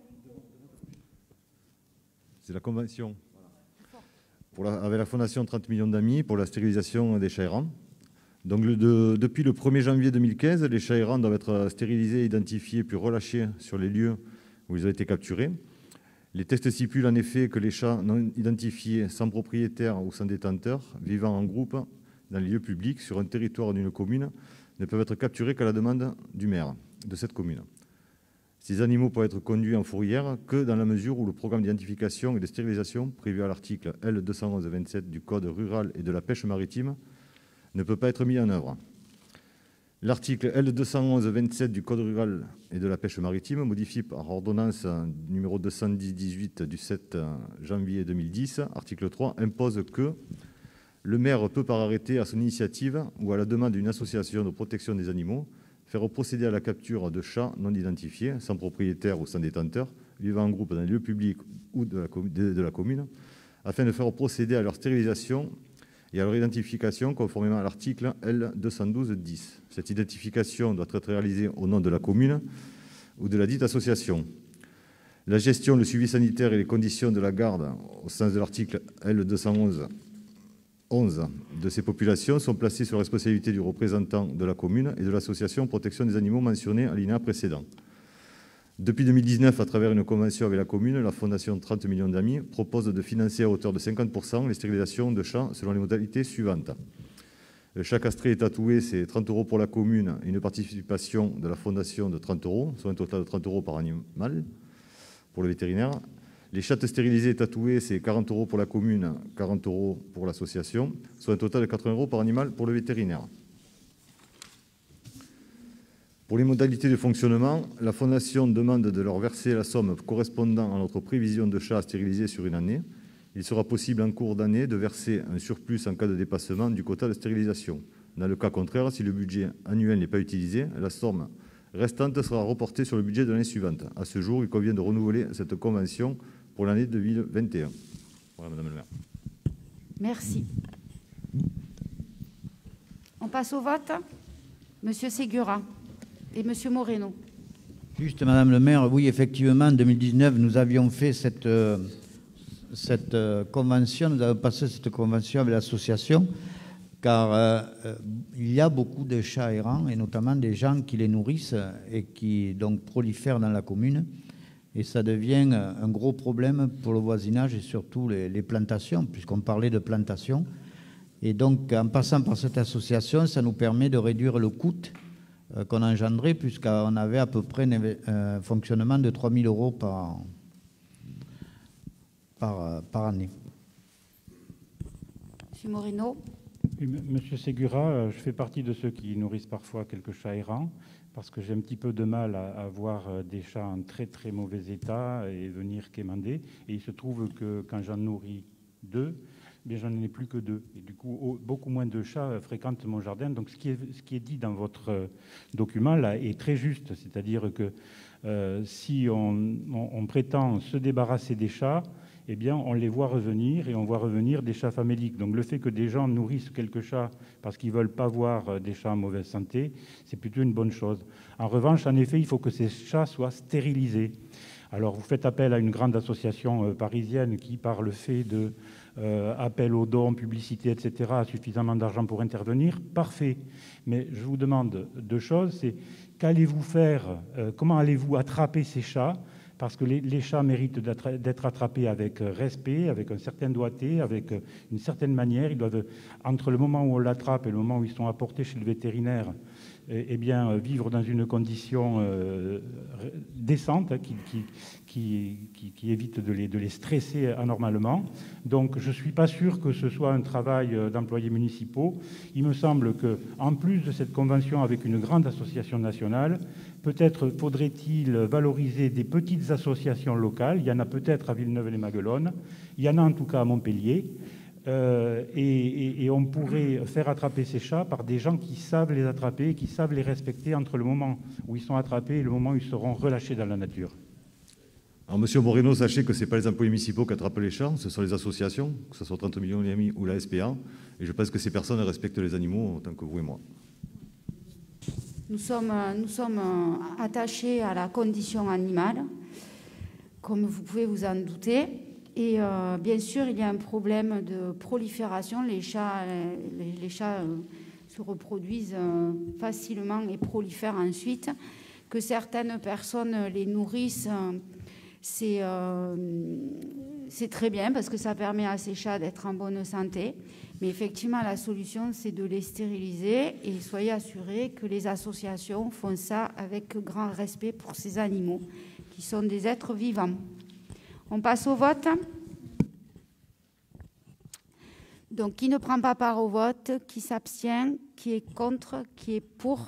C'est la convention pour la, avec la fondation trente millions d'amis pour la stérilisation des chats errants. Donc le, de, depuis le premier janvier deux mille quinze, les chats errants doivent être stérilisés, identifiés puis relâchés sur les lieux où ils ont été capturés. Les textes stipulent en effet que les chats non identifiés, sans propriétaire ou sans détenteur, vivant en groupe dans les lieux publics sur un territoire d'une commune, ne peuvent être capturés qu'à la demande du maire de cette commune. Ces animaux peuvent être conduits en fourrière que dans la mesure où le programme d'identification et de stérilisation prévu à l'article L deux cent onze vingt-sept du Code rural et de la pêche maritime ne peut pas être mis en œuvre. L'article L deux cent onze vingt-sept du Code rural et de la pêche maritime, modifié par ordonnance numéro deux cent dix dix-huit du sept janvier deux mille dix, article trois, impose que le maire peut, par arrêté à son initiative ou à la demande d'une association de protection des animaux, faire procéder à la capture de chats non identifiés, sans propriétaire ou sans détenteur, vivant en groupe dans les lieux publics ou de la, de, de la commune, afin de faire procéder à leur stérilisation et à leur identification conformément à l'article L deux cent douze dix. Cette identification doit être réalisée au nom de la commune ou de la dite association. La gestion, le suivi sanitaire et les conditions de la garde, au sens de l'article L deux cent onze de ces populations, sont placées sur la responsabilité du représentant de la commune et de l'association protection des animaux mentionnée à l'alinéa précédent. Depuis deux mille dix-neuf, à travers une convention avec la commune, la Fondation trente millions d'amis propose de financer à hauteur de cinquante pour cent les stérilisations de chats selon les modalités suivantes. Le chat castré et tatoué, c'est trente euros pour la commune et une participation de la Fondation de trente euros, soit un total de trente euros par animal pour le vétérinaire. Les chats stérilisés et tatoués, c'est quarante euros pour la commune, quarante euros pour l'association, soit un total de quatre-vingts euros par animal pour le vétérinaire. Pour les modalités de fonctionnement, la Fondation demande de leur verser la somme correspondant à notre prévision de chats stérilisés sur une année. Il sera possible en cours d'année de verser un surplus en cas de dépassement du quota de stérilisation. Dans le cas contraire, si le budget annuel n'est pas utilisé, la somme restante sera reportée sur le budget de l'année suivante. À ce jour, il convient de renouveler cette convention pour l'année deux mille vingt et un. Voilà, Madame le maire. Merci. On passe au vote. Monsieur Ségura et Monsieur Moreno. Juste, Madame le maire, oui, effectivement, en deux mille dix-neuf, nous avions fait cette, euh, cette euh, convention, nous avons passé cette convention avec l'association, car euh, euh, il y a beaucoup de chats errants, et notamment des gens qui les nourrissent et qui donc prolifèrent dans la commune. Et ça devient un gros problème pour le voisinage et surtout les, les plantations, puisqu'on parlait de plantations. Et donc, en passant par cette association, ça nous permet de réduire le coût euh, qu'on engendrait, puisqu'on avait à peu près un euh, fonctionnement de trois mille euros par, par, par année. Monsieur Moreno. Oui, Monsieur Segura, je fais partie de ceux qui nourrissent parfois quelques chats errants, parce que j'ai un petit peu de mal à, à voir des chats en très très mauvais état et venir quémander. Et il se trouve que quand j'en nourris deux, bien j'en ai plus que deux. Et du coup, beaucoup moins de chats fréquentent mon jardin. Donc ce qui est, ce qui est dit dans votre document là est très juste. C'est-à-dire que euh, si on, on, on prétend se débarrasser des chats, eh bien, on les voit revenir et on voit revenir des chats faméliques. Donc le fait que des gens nourrissent quelques chats parce qu'ils ne veulent pas voir des chats en mauvaise santé, c'est plutôt une bonne chose. En revanche, en effet, il faut que ces chats soient stérilisés. Alors vous faites appel à une grande association euh, parisienne qui, par le fait de euh, appel aux dons, publicité, et cetera, a suffisamment d'argent pour intervenir. Parfait. Mais je vous demande deux choses. C'est qu'allez-vous faire, euh, comment allez-vous attraper ces chats ? Parce que les, les chats méritent d'être attrapés avec respect, avec un certain doigté, avec une certaine manière. Ils doivent, entre le moment où on l'attrape et le moment où ils sont apportés chez le vétérinaire, eh, eh bien, vivre dans une condition euh, décente qui, qui, qui, qui, qui évite de les, de les stresser anormalement. Donc, je ne suis pas sûr que ce soit un travail d'employés municipaux. Il me semble qu'en plus de cette convention avec une grande association nationale, peut-être faudrait-il valoriser des petites associations locales. Il y en a peut-être à Villeneuve-les-Maguelones. Il y en a en tout cas à Montpellier. Euh, et, et, et on pourrait faire attraper ces chats par des gens qui savent les attraper, qui savent les respecter entre le moment où ils sont attrapés et le moment où ils seront relâchés dans la nature. Alors, Monsieur Moreno, sachez que ce n'est pas les employés municipaux qui attrapent les chats, ce sont les associations, que ce soit trente millions d'amis ou la S P A. Et je pense que ces personnes respectent les animaux autant que vous et moi. Nous sommes, nous sommes attachés à la condition animale, comme vous pouvez vous en douter. Et euh, bien sûr, il y a un problème de prolifération. Les chats, les, les chats euh, se reproduisent euh, facilement et prolifèrent ensuite. Que certaines personnes les nourrissent, euh, c'est euh, c'est très bien parce que ça permet à ces chats d'être en bonne santé. Mais effectivement, la solution, c'est de les stériliser et soyez assurés que les associations font ça avec grand respect pour ces animaux qui sont des êtres vivants. On passe au vote. Donc, qui ne prend pas part au vote, qui s'abstient, qui est contre, qui est pour?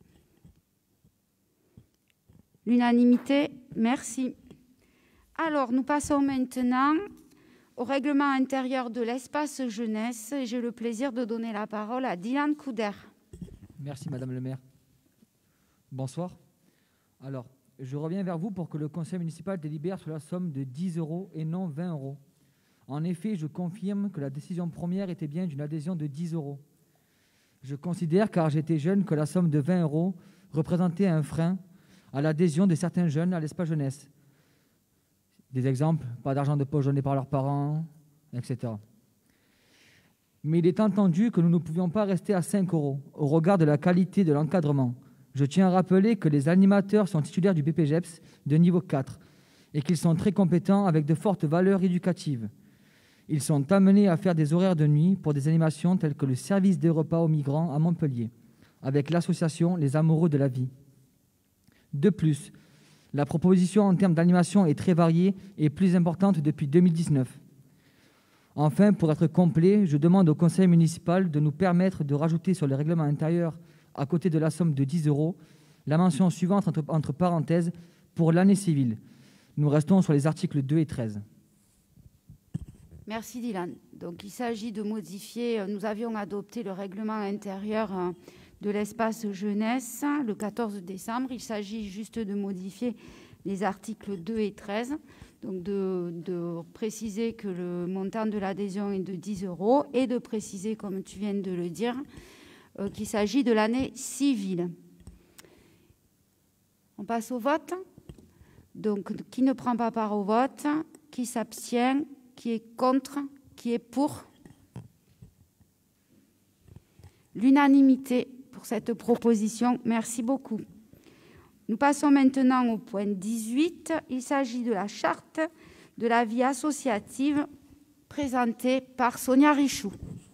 L'unanimité, merci. Alors, nous passons maintenant au règlement intérieur de l'espace jeunesse. Et j'ai le plaisir de donner la parole à Dylan Couder. Merci, Madame le maire. Bonsoir. Alors, je reviens vers vous pour que le conseil municipal délibère sur la somme de dix euros et non vingt euros. En effet, je confirme que la décision première était bien d'une adhésion de dix euros. Je considère, car j'étais jeune, que la somme de vingt euros représentait un frein à l'adhésion de certains jeunes à l'espace jeunesse. Des exemples, pas d'argent de poche donné par leurs parents, et cetera. Mais il est entendu que nous ne pouvions pas rester à cinq euros au regard de la qualité de l'encadrement. Je tiens à rappeler que les animateurs sont titulaires du B P J E P S de niveau quatre et qu'ils sont très compétents avec de fortes valeurs éducatives. Ils sont amenés à faire des horaires de nuit pour des animations telles que le service des repas aux migrants à Montpellier, avec l'association Les Amoureux de la Vie. De plus, la proposition en termes d'animation est très variée et plus importante depuis deux mille dix-neuf. Enfin, pour être complet, je demande au conseil municipal de nous permettre de rajouter sur le règlement intérieur, à côté de la somme de dix euros, la mention suivante entre, entre parenthèses pour l'année civile. Nous restons sur les articles deux et treize. Merci Dylan. Donc il s'agit de modifier, nous avions adopté le règlement intérieur de l'espace jeunesse le quatorze décembre. Il s'agit juste de modifier les articles deux et treize, donc de, de préciser que le montant de l'adhésion est de dix euros et de préciser, comme tu viens de le dire, euh, qu'il s'agit de l'année civile. On passe au vote. Donc, qui ne prend pas part au vote, qui s'abstient, qui est contre, qui est pour? L'unanimité pour cette proposition. Merci beaucoup. Nous passons maintenant au point dix-huit. Il s'agit de la charte de la vie associative présentée par Sonia Richoux.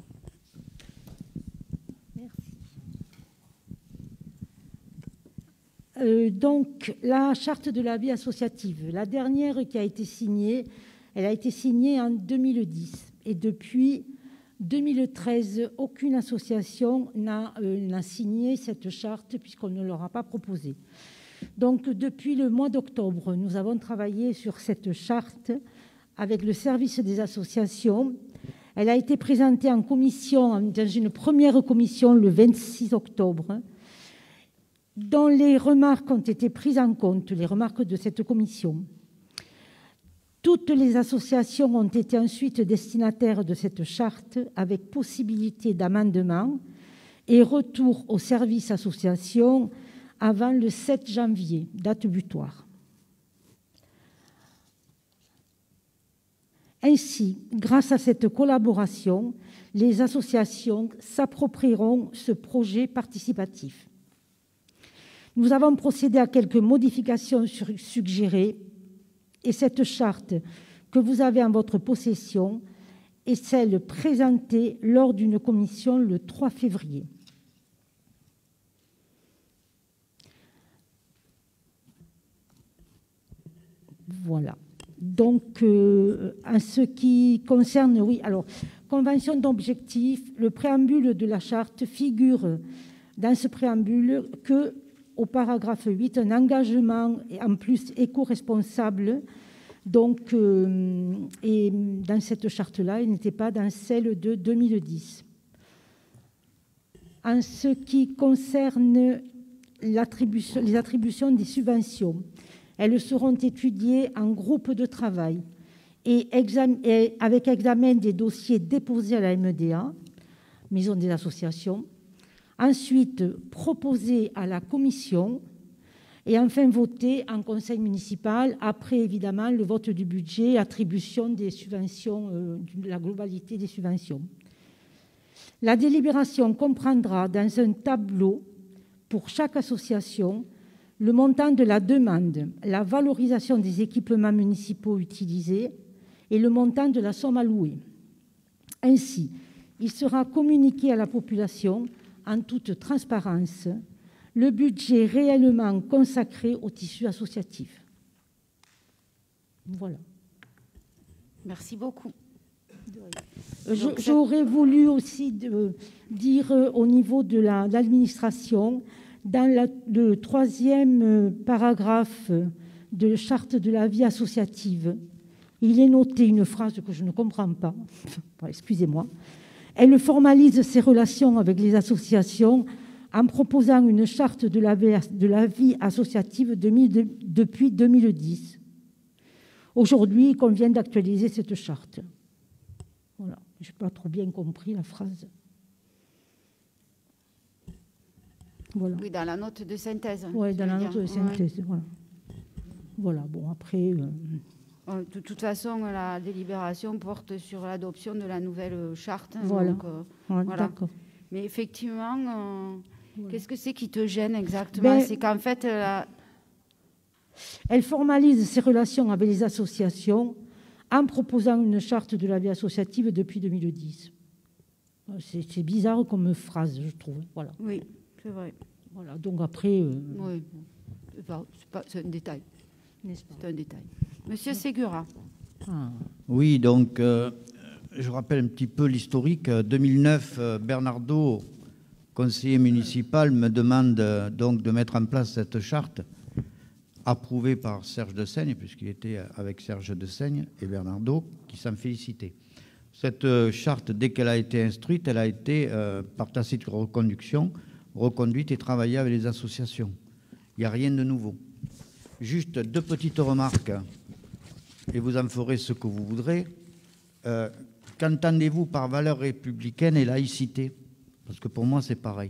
Euh, donc, la charte de la vie associative, la dernière qui a été signée, elle a été signée en deux mille dix. Et depuis, deux mille treize, aucune association n'a euh, n'a signé cette charte puisqu'on ne leur a pas proposé. Donc, depuis le mois d'octobre, nous avons travaillé sur cette charte avec le service des associations. Elle a été présentée en commission, dans une première commission le vingt-six octobre, dont les remarques ont été prises en compte, les remarques de cette commission. Toutes les associations ont été ensuite destinataires de cette charte avec possibilité d'amendement et retour au service association avant le sept janvier, date butoir. Ainsi, grâce à cette collaboration, les associations s'approprieront ce projet participatif. Nous avons procédé à quelques modifications suggérées et cette charte que vous avez en votre possession est celle présentée lors d'une commission le trois février. Voilà. Donc, euh, en ce qui concerne, oui, alors, convention d'objectifs, le préambule de la charte figure dans ce préambule que, au paragraphe huit, un engagement en plus éco-responsable, donc, euh, et dans cette charte-là, il n'était pas dans celle de deux mille dix. En ce qui concerne l'attribution, les attributions des subventions, elles seront étudiées en groupe de travail et, exam- et avec examen des dossiers déposés à la M D A, Maison des associations, ensuite proposées à la commission et enfin votées en conseil municipal, après évidemment le vote du budget, attribution des subventions, euh, de la globalité des subventions. La délibération comprendra dans un tableau pour chaque association le montant de la demande, la valorisation des équipements municipaux utilisés et le montant de la somme allouée. Ainsi, il sera communiqué à la population en toute transparence le budget réellement consacré au tissu associatif. Voilà. Merci beaucoup. Je, j'aurais voulu aussi de, dire euh, au niveau de la, l'administration, dans la, le troisième paragraphe de la charte de la vie associative, il est noté une phrase que je ne comprends pas. Excusez-moi. Elle formalise ses relations avec les associations en proposant une charte de la vie, de la vie associative de, de, depuis deux mille dix. Aujourd'hui, il convient d'actualiser cette charte. Voilà. Je n'ai pas trop bien compris la phrase. Voilà. Oui, dans la note de synthèse. Oui, dans la note de synthèse. Ouais. Voilà. Voilà, bon, après. Euh... De toute façon, la délibération porte sur l'adoption de la nouvelle charte. Voilà. Donc, euh, ouais, voilà. D'accord. Mais effectivement, euh, voilà. Qu'est-ce que c'est qui te gêne exactement? Ben, c'est qu'en fait. La... Elle formalise ses relations avec les associations en proposant une charte de la vie associative depuis deux mille dix. C'est, c'est bizarre comme phrase, je trouve. Voilà. Oui. C'est vrai. Voilà, donc après... Euh... Oui, c'est, pas, c'est, pas, c'est un détail. N'est-ce pas? C'est un détail. Monsieur Ségura. Ah. Oui, donc, euh, je rappelle un petit peu l'historique. deux mille neuf, euh, Bernardo, conseiller municipal, me demande euh, donc de mettre en place cette charte, approuvée par Serge Dessaigne, puisqu'il était avec Serge Dessaigne et Bernardo, qui s'en félicitaient. Cette euh, charte, dès qu'elle a été instruite, elle a été, euh, par tacite reconduction, reconduite et travaillée avec les associations. Il n'y a rien de nouveau. Juste deux petites remarques, et vous en ferez ce que vous voudrez. Euh, qu'entendez-vous par valeurs républicaines et laïcité? Parce que pour moi, c'est pareil.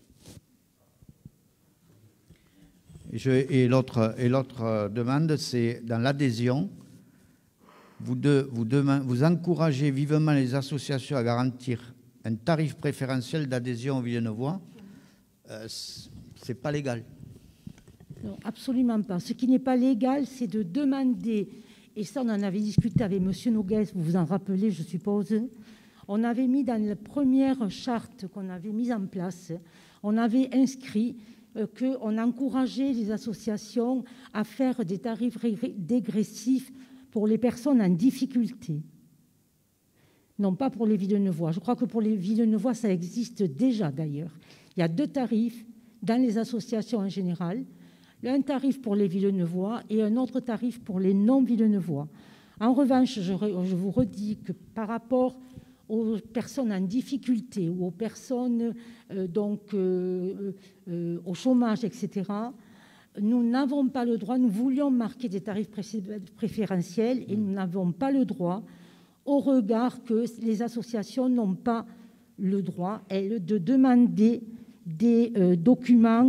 Et, je, et, l'autre, et l'autre demande, c'est dans l'adhésion, vous, de, vous, demain, vous encouragez vivement les associations à garantir un tarif préférentiel d'adhésion aux Villeneuvois. Euh, c'est pas légal. Non, absolument pas. Ce qui n'est pas légal, c'est de demander, et ça on en avait discuté avec M. Noguès, vous vous en rappelez, je suppose, on avait mis dans la première charte qu'on avait mise en place, on avait inscrit euh, qu'on encourageait les associations à faire des tarifs dégressifs pour les personnes en difficulté. Non, pas pour les Villeneuvois. Je crois que pour les Villeneuvois, ça existe déjà d'ailleurs. Il y a deux tarifs dans les associations en général. Un tarif pour les Villeneuvois et un autre tarif pour les non-Villeneuvois. En revanche, je, je vous redis que par rapport aux personnes en difficulté ou aux personnes euh, donc, euh, euh, au chômage, et cetera, nous n'avons pas le droit, nous voulions marquer des tarifs préférentiels et nous n'avons pas le droit, au regard que les associations n'ont pas le droit, elles, de demander des euh, documents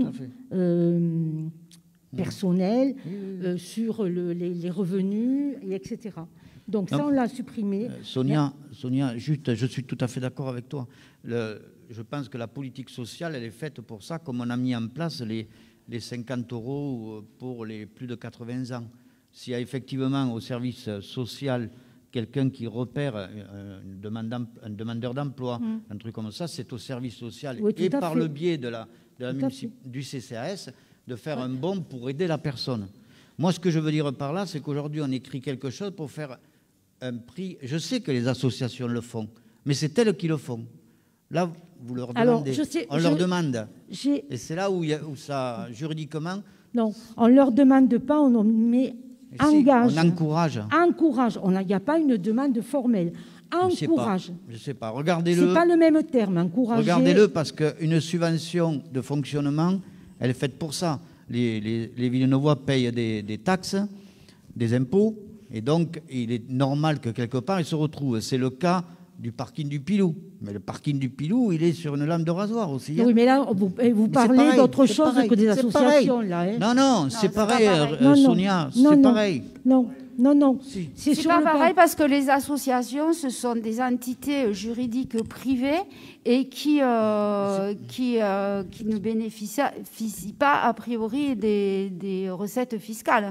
euh, personnels euh, sur le, les, les revenus, et etc. Donc ça, on l'a supprimé. Euh, Sonia, Sonia, juste, je suis tout à fait d'accord avec toi. Le, je pense que la politique sociale, elle est faite pour ça, comme on a mis en place les, les cinquante euros pour les plus de quatre-vingts ans. S'il y a effectivement au service social quelqu'un qui repère un demandeur, un demandeur d'emploi, mmh. un truc comme ça, c'est au service social oui, et par fait. le biais de la, de la du C C A S de faire ouais. un bon pour aider la personne. Moi, ce que je veux dire par là, c'est qu'aujourd'hui, on écrit quelque chose pour faire un prix. Je sais que les associations le font, mais c'est elles qui le font. Là, vous leur demandez. Alors, je sais, on je, leur demande. Et c'est là où, il y a, où ça, juridiquement... Non, on ne leur demande pas, on met... Engage. On encourage. Encourage. Il n'y a pas une demande formelle. Encourage. Je ne sais pas. pas. Regardez-le. Ce n'est pas le même terme, encourager. Regardez-le parce qu'une subvention de fonctionnement, elle est faite pour ça. Les, les, les Villeneuvois payent des, des taxes, des impôts, et donc il est normal que quelque part ils se retrouvent. C'est le cas du parking du Pilou. Mais le parking du Pilou, il est sur une lame de rasoir aussi. Hein. Oui, mais là, vous, vous parlez d'autre chose pareil, que des associations. Là, hein. Non, non, c'est pareil, pareil. Euh, Sonia, c'est pareil. Non, non, non. Si. C'est pas pareil par... parce que les associations, ce sont des entités juridiques privées et qui, euh, qui, euh, qui ne bénéficient pas, a priori, des, des recettes fiscales.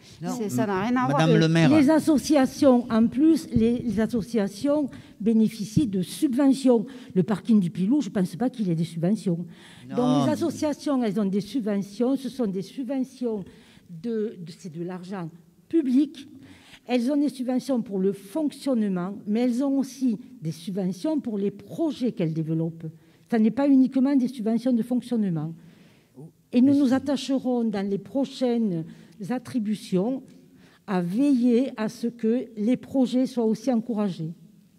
Ça n'a rien à Madame voir. Le Maire. Les associations, en plus, les, les associations bénéficient de subventions. Le parking du Pilou, je ne pense pas qu'il ait des subventions. Non. Donc les associations, elles ont des subventions. Ce sont des subventions, de, de, c'est de l'argent public. Elles ont des subventions pour le fonctionnement, mais elles ont aussi des subventions pour les projets qu'elles développent. Ce n'est pas uniquement des subventions de fonctionnement. Et nous nous attacherons dans les prochaines attributions à veiller à ce que les projets soient aussi encouragés.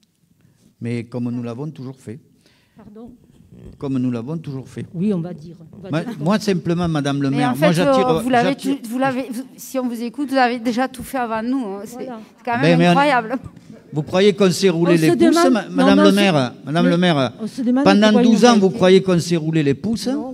Mais comme nous l'avons toujours fait. Pardon ? Comme nous l'avons toujours fait. Oui, on va dire. On va moi, dire. moi, simplement, Madame le Mais maire, en fait, moi j'attire... Vous l'avez, vous l'avez, si on vous écoute, vous avez déjà tout fait avant nous. Hein. C'est, voilà. c'est quand même ben, incroyable. On... Vous croyez qu'on s'est roulé on les pouces, demande... Madame non, le non, maire, Madame le maire pendant douze ans, vous croyez qu'on s'est roulé les pouces? Non.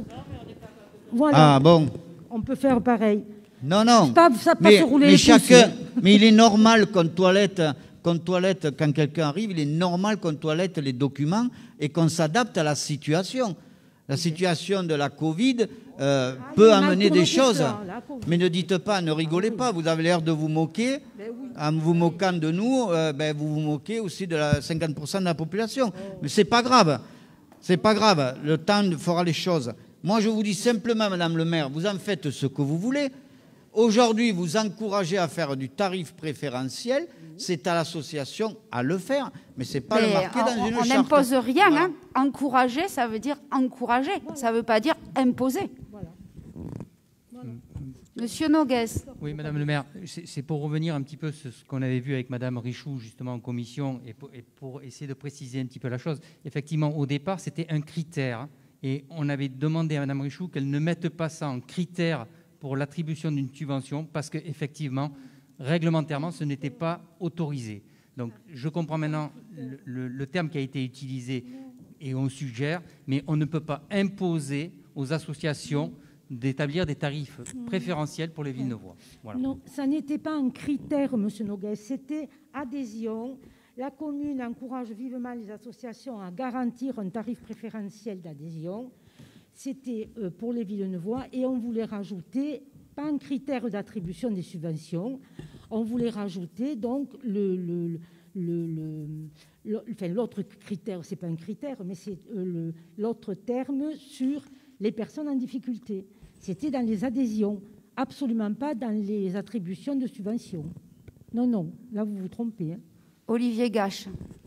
Voilà. Ah bon. On peut faire pareil. Non, non. Pas, ça pas mais, se rouler mais les chacun, pouces. Mais il est normal qu'on toilette, qu'on toilette quand quelqu'un arrive, il est normal qu'on toilette les documents et qu'on s'adapte à la situation. La situation de la Covid euh, ah, peut amener des choses. Ça, mais ne dites pas, ne rigolez pas, vous avez l'air de vous moquer. Ben oui. En vous moquant de nous, euh, ben, vous vous moquez aussi de la cinquante pour cent de la population. Oh. Mais c'est pas grave. C'est pas grave. Le temps fera les choses. Moi, je vous dis simplement, Madame le maire, vous en faites ce que vous voulez. Aujourd'hui, vous encouragez à faire du tarif préférentiel. C'est à l'association à le faire, mais ce n'est pas mais le marquer dans on, une on charte. On n'impose rien. Voilà. Hein. Encourager, ça veut dire encourager. Voilà. Ça ne veut pas dire imposer. Voilà. Voilà. Monsieur Nogues. Oui, Madame le maire, c'est, c'est pour revenir un petit peu sur ce qu'on avait vu avec Madame Richoux, justement, en commission, et pour, et pour essayer de préciser un petit peu la chose. Effectivement, au départ, c'était un critère. Et on avait demandé à Madame Richoux qu'elle ne mette pas ça en critère pour l'attribution d'une subvention, parce qu'effectivement, réglementairement, ce n'était pas autorisé. Donc, je comprends maintenant le, le, le terme qui a été utilisé et on suggère, mais on ne peut pas imposer aux associations d'établir des tarifs préférentiels pour les Villeneuvois. Voilà. Non, ça n'était pas un critère, Monsieur Nogues, c'était adhésion. La commune encourage vivement les associations à garantir un tarif préférentiel d'adhésion. C'était pour les Villeneuvois et on voulait rajouter, pas un critère d'attribution des subventions, on voulait rajouter donc le, le, le, le, le, enfin, l'autre critère, c'est pas un critère, mais c'est le, l'autre terme sur les personnes en difficulté. C'était dans les adhésions, absolument pas dans les attributions de subventions. Non, non, là vous vous trompez. Hein. Olivier Gache.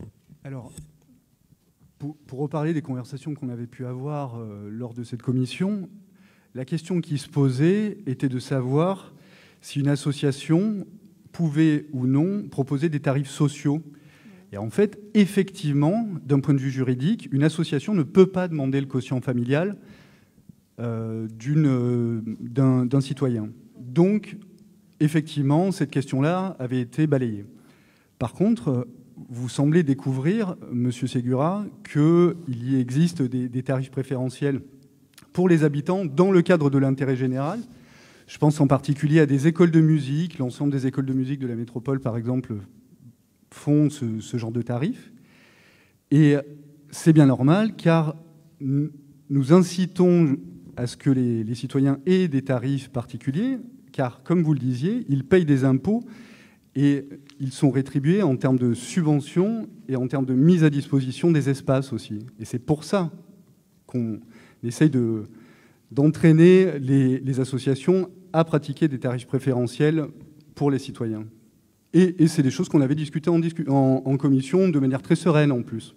Alors, pour, pour reparler des conversations qu'on avait pu avoir euh, lors de cette commission, la question qui se posait était de savoir si une association pouvait ou non proposer des tarifs sociaux. Et en fait, effectivement, d'un point de vue juridique, une association ne peut pas demander le quotient familial euh, d'une, euh, d'un, d'un citoyen. Donc, effectivement, cette question-là avait été balayée. Par contre, vous semblez découvrir, Monsieur Segura, qu'il y existe des, des tarifs préférentiels pour les habitants dans le cadre de l'intérêt général. Je pense en particulier à des écoles de musique. L'ensemble des écoles de musique de la métropole, par exemple, font ce, ce genre de tarifs. Et c'est bien normal, car nous incitons à ce que les, les citoyens aient des tarifs particuliers, car, comme vous le disiez, ils payent des impôts et ils sont rétribués en termes de subventions et en termes de mise à disposition des espaces aussi. Et c'est pour ça qu'on essaye de, d'entraîner les, les associations à pratiquer des tarifs préférentiels pour les citoyens. Et, et c'est des choses qu'on avait discutées en, discu- en, en commission de manière très sereine en plus.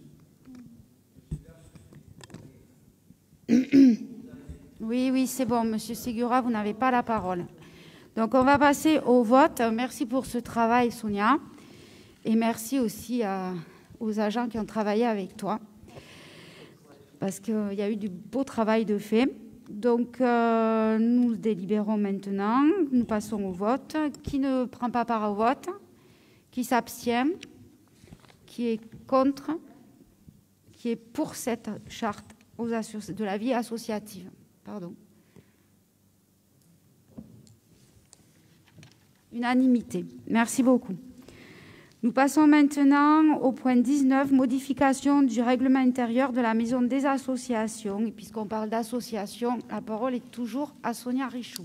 Oui, oui, c'est bon, Monsieur Segura, vous n'avez pas la parole. Donc, on va passer au vote. Merci pour ce travail, Sonia. Et merci aussi à, aux agents qui ont travaillé avec toi. Parce qu'il y a eu du beau travail de fait. Donc, euh, nous délibérons maintenant. Nous passons au vote. Qui ne prend pas part au vote? Qui s'abstient? Qui est contre? Qui est pour cette charte aux associ- de la vie associative? Pardon. Unanimité. Merci beaucoup. Nous passons maintenant au point dix-neuf, modification du règlement intérieur de la Maison des associations. Et puisqu'on parle d'association, la parole est toujours à Sonia Richoux.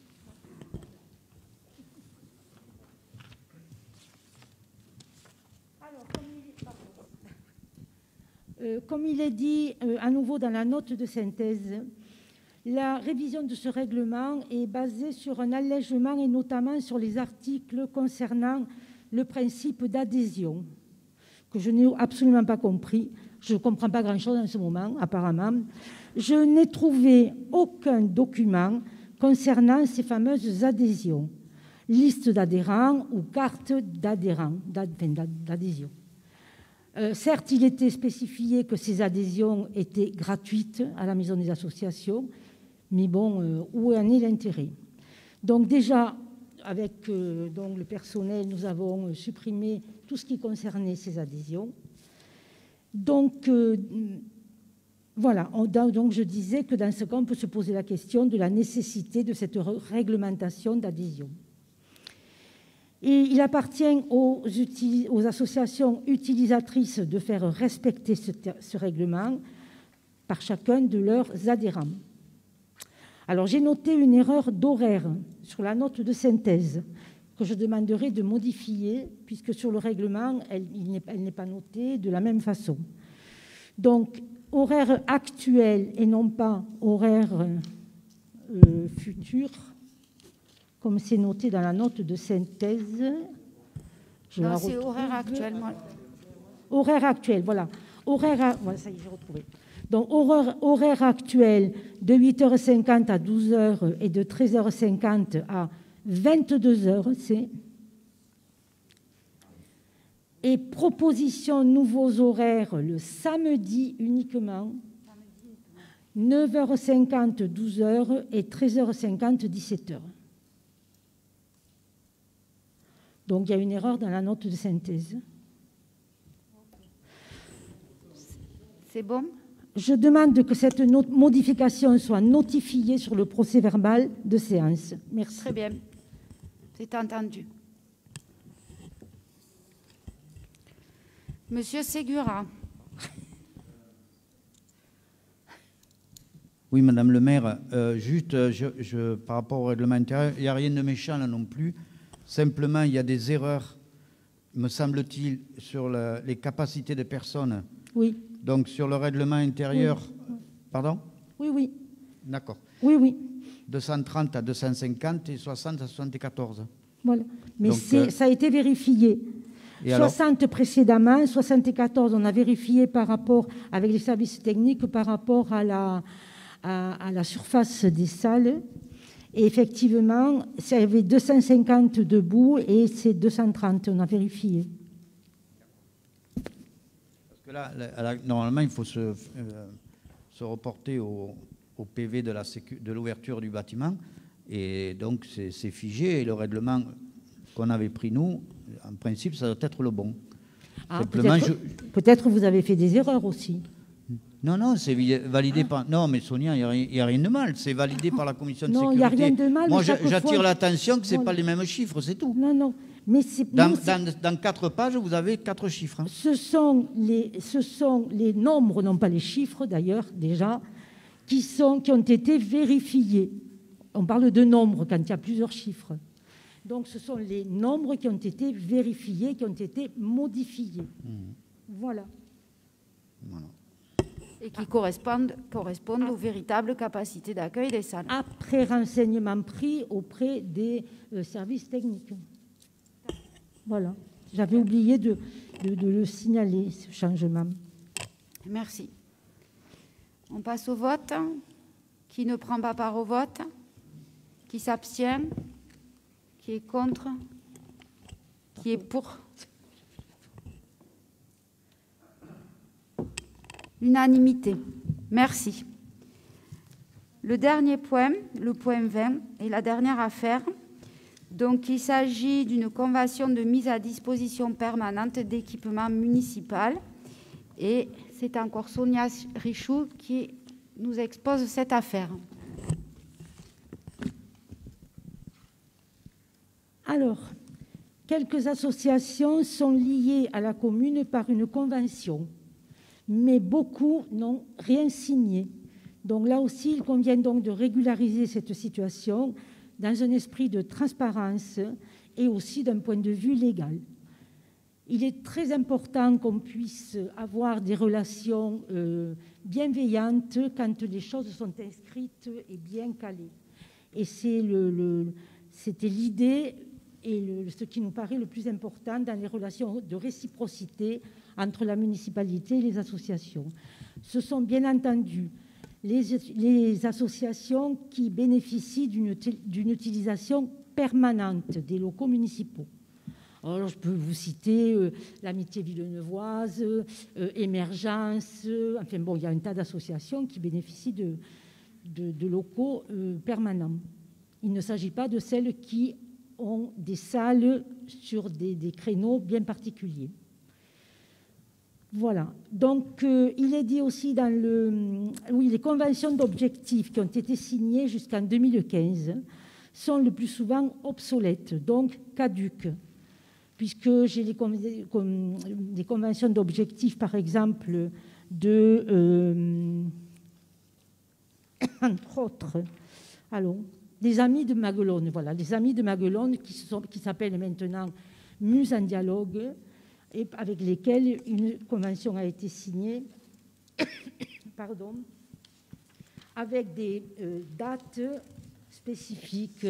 Euh, comme il est dit euh, à nouveau dans la note de synthèse, la révision de ce règlement est basée sur un allègement et notamment sur les articles concernant le principe d'adhésion, que je n'ai absolument pas compris. Je ne comprends pas grand-chose en ce moment, apparemment. Je n'ai trouvé aucun document concernant ces fameuses adhésions, liste d'adhérents ou carte d'adhérents, d'adhésion. Euh, certes, il était spécifié que ces adhésions étaient gratuites à la Maison des associations, mais bon, euh, où en est l'intérêt? Donc déjà, avec euh, donc le personnel, nous avons euh, supprimé tout ce qui concernait ces adhésions. Donc, euh, voilà, on, donc je disais que dans ce cas, on peut se poser la question de la nécessité de cette réglementation d'adhésion. Et il appartient aux, aux associations utilisatrices de faire respecter ce, ce règlement par chacun de leurs adhérents. Alors, j'ai noté une erreur d'horaire sur la note de synthèse que je demanderai de modifier, puisque sur le règlement, elle, elle n'est pas notée de la même façon. Donc, horaire actuel et non pas horaire euh, futur, comme c'est noté dans la note de synthèse. Je non, c'est horaire actuel. Moi. Horaire actuel, voilà. Horaire, voilà, ça y est, j'ai retrouvé. Donc, horaire, horaire actuel de huit heures cinquante à douze heures et de treize heures cinquante à vingt-deux heures, c'est. Et proposition nouveaux horaires le samedi uniquement, neuf heures cinquante, douze heures et treize heures cinquante, dix-sept heures. Donc, il y a une erreur dans la note de synthèse. C'est bon? Je demande que cette modification soit notifiée sur le procès-verbal de séance. Merci. Très bien. C'est entendu. Monsieur Segura. Oui, Madame le maire, euh, juste je, je, par rapport au règlement intérieur, il n'y a rien de méchant là non plus. Simplement, il y a des erreurs, me semble-t-il, sur la, les capacités des personnes. Oui. Donc, sur le règlement intérieur... Oui. Pardon? Oui, oui. D'accord. Oui, oui. deux cent trente à deux cent cinquante et soixante à soixante-quatorze. Voilà. Mais Donc, euh... ça a été vérifié. Et alors soixante précédemment, soixante-quatorze, on a vérifié par rapport, avec les services techniques, par rapport à la, à, à la surface des salles. Et effectivement, il y avait deux cent cinquante debout et c'est deux cent trente, on a vérifié. Parce que là, là, normalement, il faut se, euh, se reporter au, au P V de la sécu, de l'ouverture du bâtiment. Et donc, c'est figé. Et le règlement qu'on avait pris, nous, en principe, ça doit être le bon. Ah, peut-être je... peut-être vous avez fait des erreurs aussi. Non, non, c'est validé ah. par... Non, mais Sonia, il n'y a, a rien de mal. C'est validé par la commission de non, sécurité. Non, il n'y a rien de mal. Moi, j'attire fois... l'attention que ce n'est bon, pas les mêmes chiffres, c'est tout. Non, non. Mais c'est, dans, mais dans, dans quatre pages, vous avez quatre chiffres. Hein. Ce, sont les, ce sont les nombres, non pas les chiffres d'ailleurs, déjà, qui, sont, qui ont été vérifiés. On parle de nombres quand il y a plusieurs chiffres. Donc, ce sont les nombres qui ont été vérifiés, qui ont été modifiés. Mmh. Voilà. Voilà. Et qui correspondent, correspondent aux véritables capacités d'accueil des salles. Après renseignement pris auprès des euh, services techniques. Voilà. J'avais oublié de, de, de le signaler, ce changement. Merci. On passe au vote. Qui ne prend pas part au vote? Qui s'abstient? Qui est contre? Qui est pour? L'unanimité. Merci. Le dernier point, le point vingt, est la dernière affaire. Donc, il s'agit d'une convention de mise à disposition permanente d'équipements municipaux. Et c'est encore Sonia Richoux qui nous expose cette affaire. Alors, quelques associations sont liées à la commune par une convention, mais beaucoup n'ont rien signé. Donc là aussi, il convient donc de régulariser cette situation dans un esprit de transparence et aussi d'un point de vue légal. Il est très important qu'on puisse avoir des relations euh, bienveillantes quand les choses sont inscrites et bien calées. Et c'est le, le, c'était l'idée et le, ce qui nous paraît le plus important dans les relations de réciprocité entre la municipalité et les associations. Ce sont bien entendu les, les associations qui bénéficient d'une, d'une utilisation permanente des locaux municipaux. Alors, je peux vous citer euh, l'Amitié Villeneuvoise, euh, Émergence, euh, enfin bon, il y a un tas d'associations qui bénéficient de, de, de locaux euh, permanents. Il ne s'agit pas de celles qui ont des salles sur des, des créneaux bien particuliers. Voilà. Donc, euh, il est dit aussi dans le... Oui, les conventions d'objectifs qui ont été signées jusqu'en deux mille quinze sont le plus souvent obsolètes, donc caduques, puisque j'ai les, con... les conventions d'objectifs, par exemple, de... Euh... entre autres, allons, des Amis de Maguelone, voilà, les Amis de Maguelone qui, sont, qui s'appellent maintenant Muse en Dialogue, et avec lesquels une convention a été signée, pardon, avec des euh, dates spécifiques,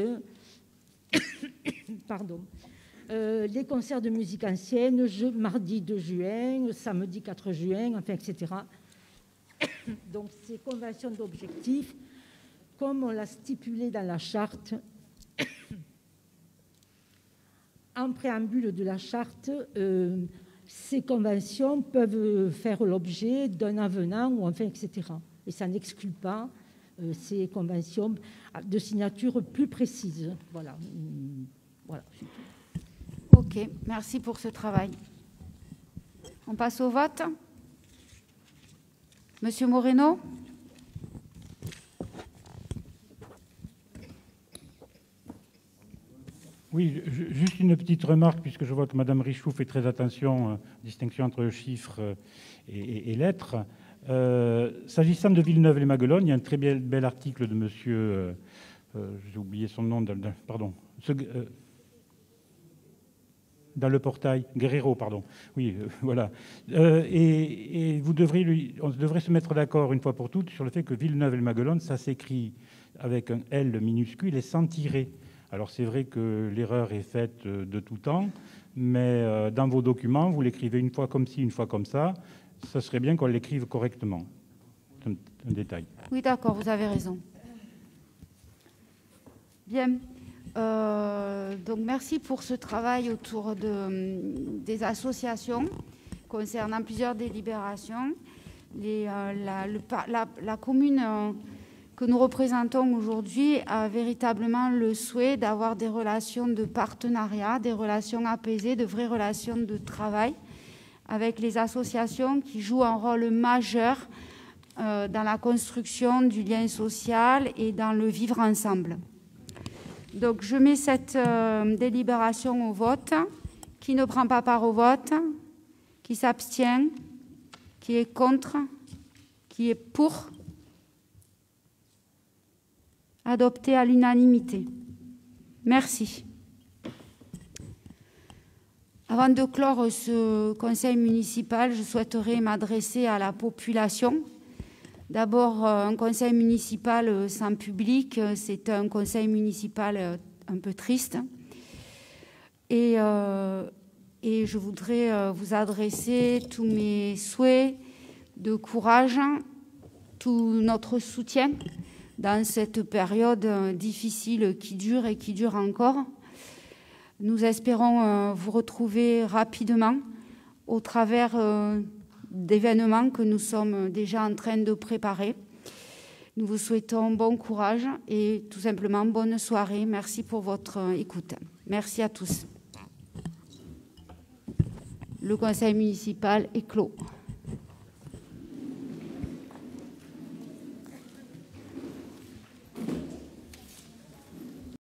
pardon, euh, les concerts de musique ancienne, je, mardi deux juin, samedi quatre juin, enfin, et cetera. Donc, ces conventions d'objectifs, comme on l'a stipulé dans la charte, en préambule de la charte, euh, ces conventions peuvent faire l'objet d'un avenant, ou enfin, et cetera. Et ça n'exclut pas euh, ces conventions de signature plus précises. Voilà. Voilà. OK, merci pour ce travail. On passe au vote. Monsieur Moreno ? Oui, juste une petite remarque, puisque je vois que Mme Richoux fait très attention, euh, distinction entre chiffres euh, et, et, et lettres. Euh, S'agissant de Villeneuve-les-Maguelones, il y a un très bel, bel article de monsieur, euh, euh, j'ai oublié son nom, dans, dans, pardon, ce, euh, dans le portail, Guerrero, pardon, oui, euh, voilà. Euh, et, et vous devrez lui, on devrait se mettre d'accord une fois pour toutes sur le fait que Villeneuve-les-Maguelones, ça s'écrit avec un L minuscule et sans tirer. Alors c'est vrai que l'erreur est faite de tout temps, mais dans vos documents, vous l'écrivez une fois comme ci, une fois comme ça. Ça serait bien qu'on l'écrive correctement. C'est un, un détail. Oui, d'accord, vous avez raison. Bien. Euh, donc merci pour ce travail autour de, des associations concernant plusieurs délibérations. Les, euh, la, le, la, la commune euh, que nous représentons aujourd'hui a véritablement le souhait d'avoir des relations de partenariat, des relations apaisées, de vraies relations de travail avec les associations qui jouent un rôle majeur euh, dans la construction du lien social et dans le vivre ensemble. Donc je mets cette euh, délibération au vote. Qui ne prend pas part au vote? Qui s'abstient? Qui est contre? Qui est pour? Adopté à l'unanimité. Merci. Avant de clore ce conseil municipal, je souhaiterais m'adresser à la population. D'abord, un conseil municipal sans public, c'est un conseil municipal un peu triste. Et, euh, et je voudrais vous adresser tous mes souhaits de courage, tout notre soutien dans cette période difficile qui dure et qui dure encore. Nous espérons vous retrouver rapidement au travers d'événements que nous sommes déjà en train de préparer. Nous vous souhaitons bon courage et tout simplement bonne soirée. Merci pour votre écoute. Merci à tous. Le conseil municipal est clos.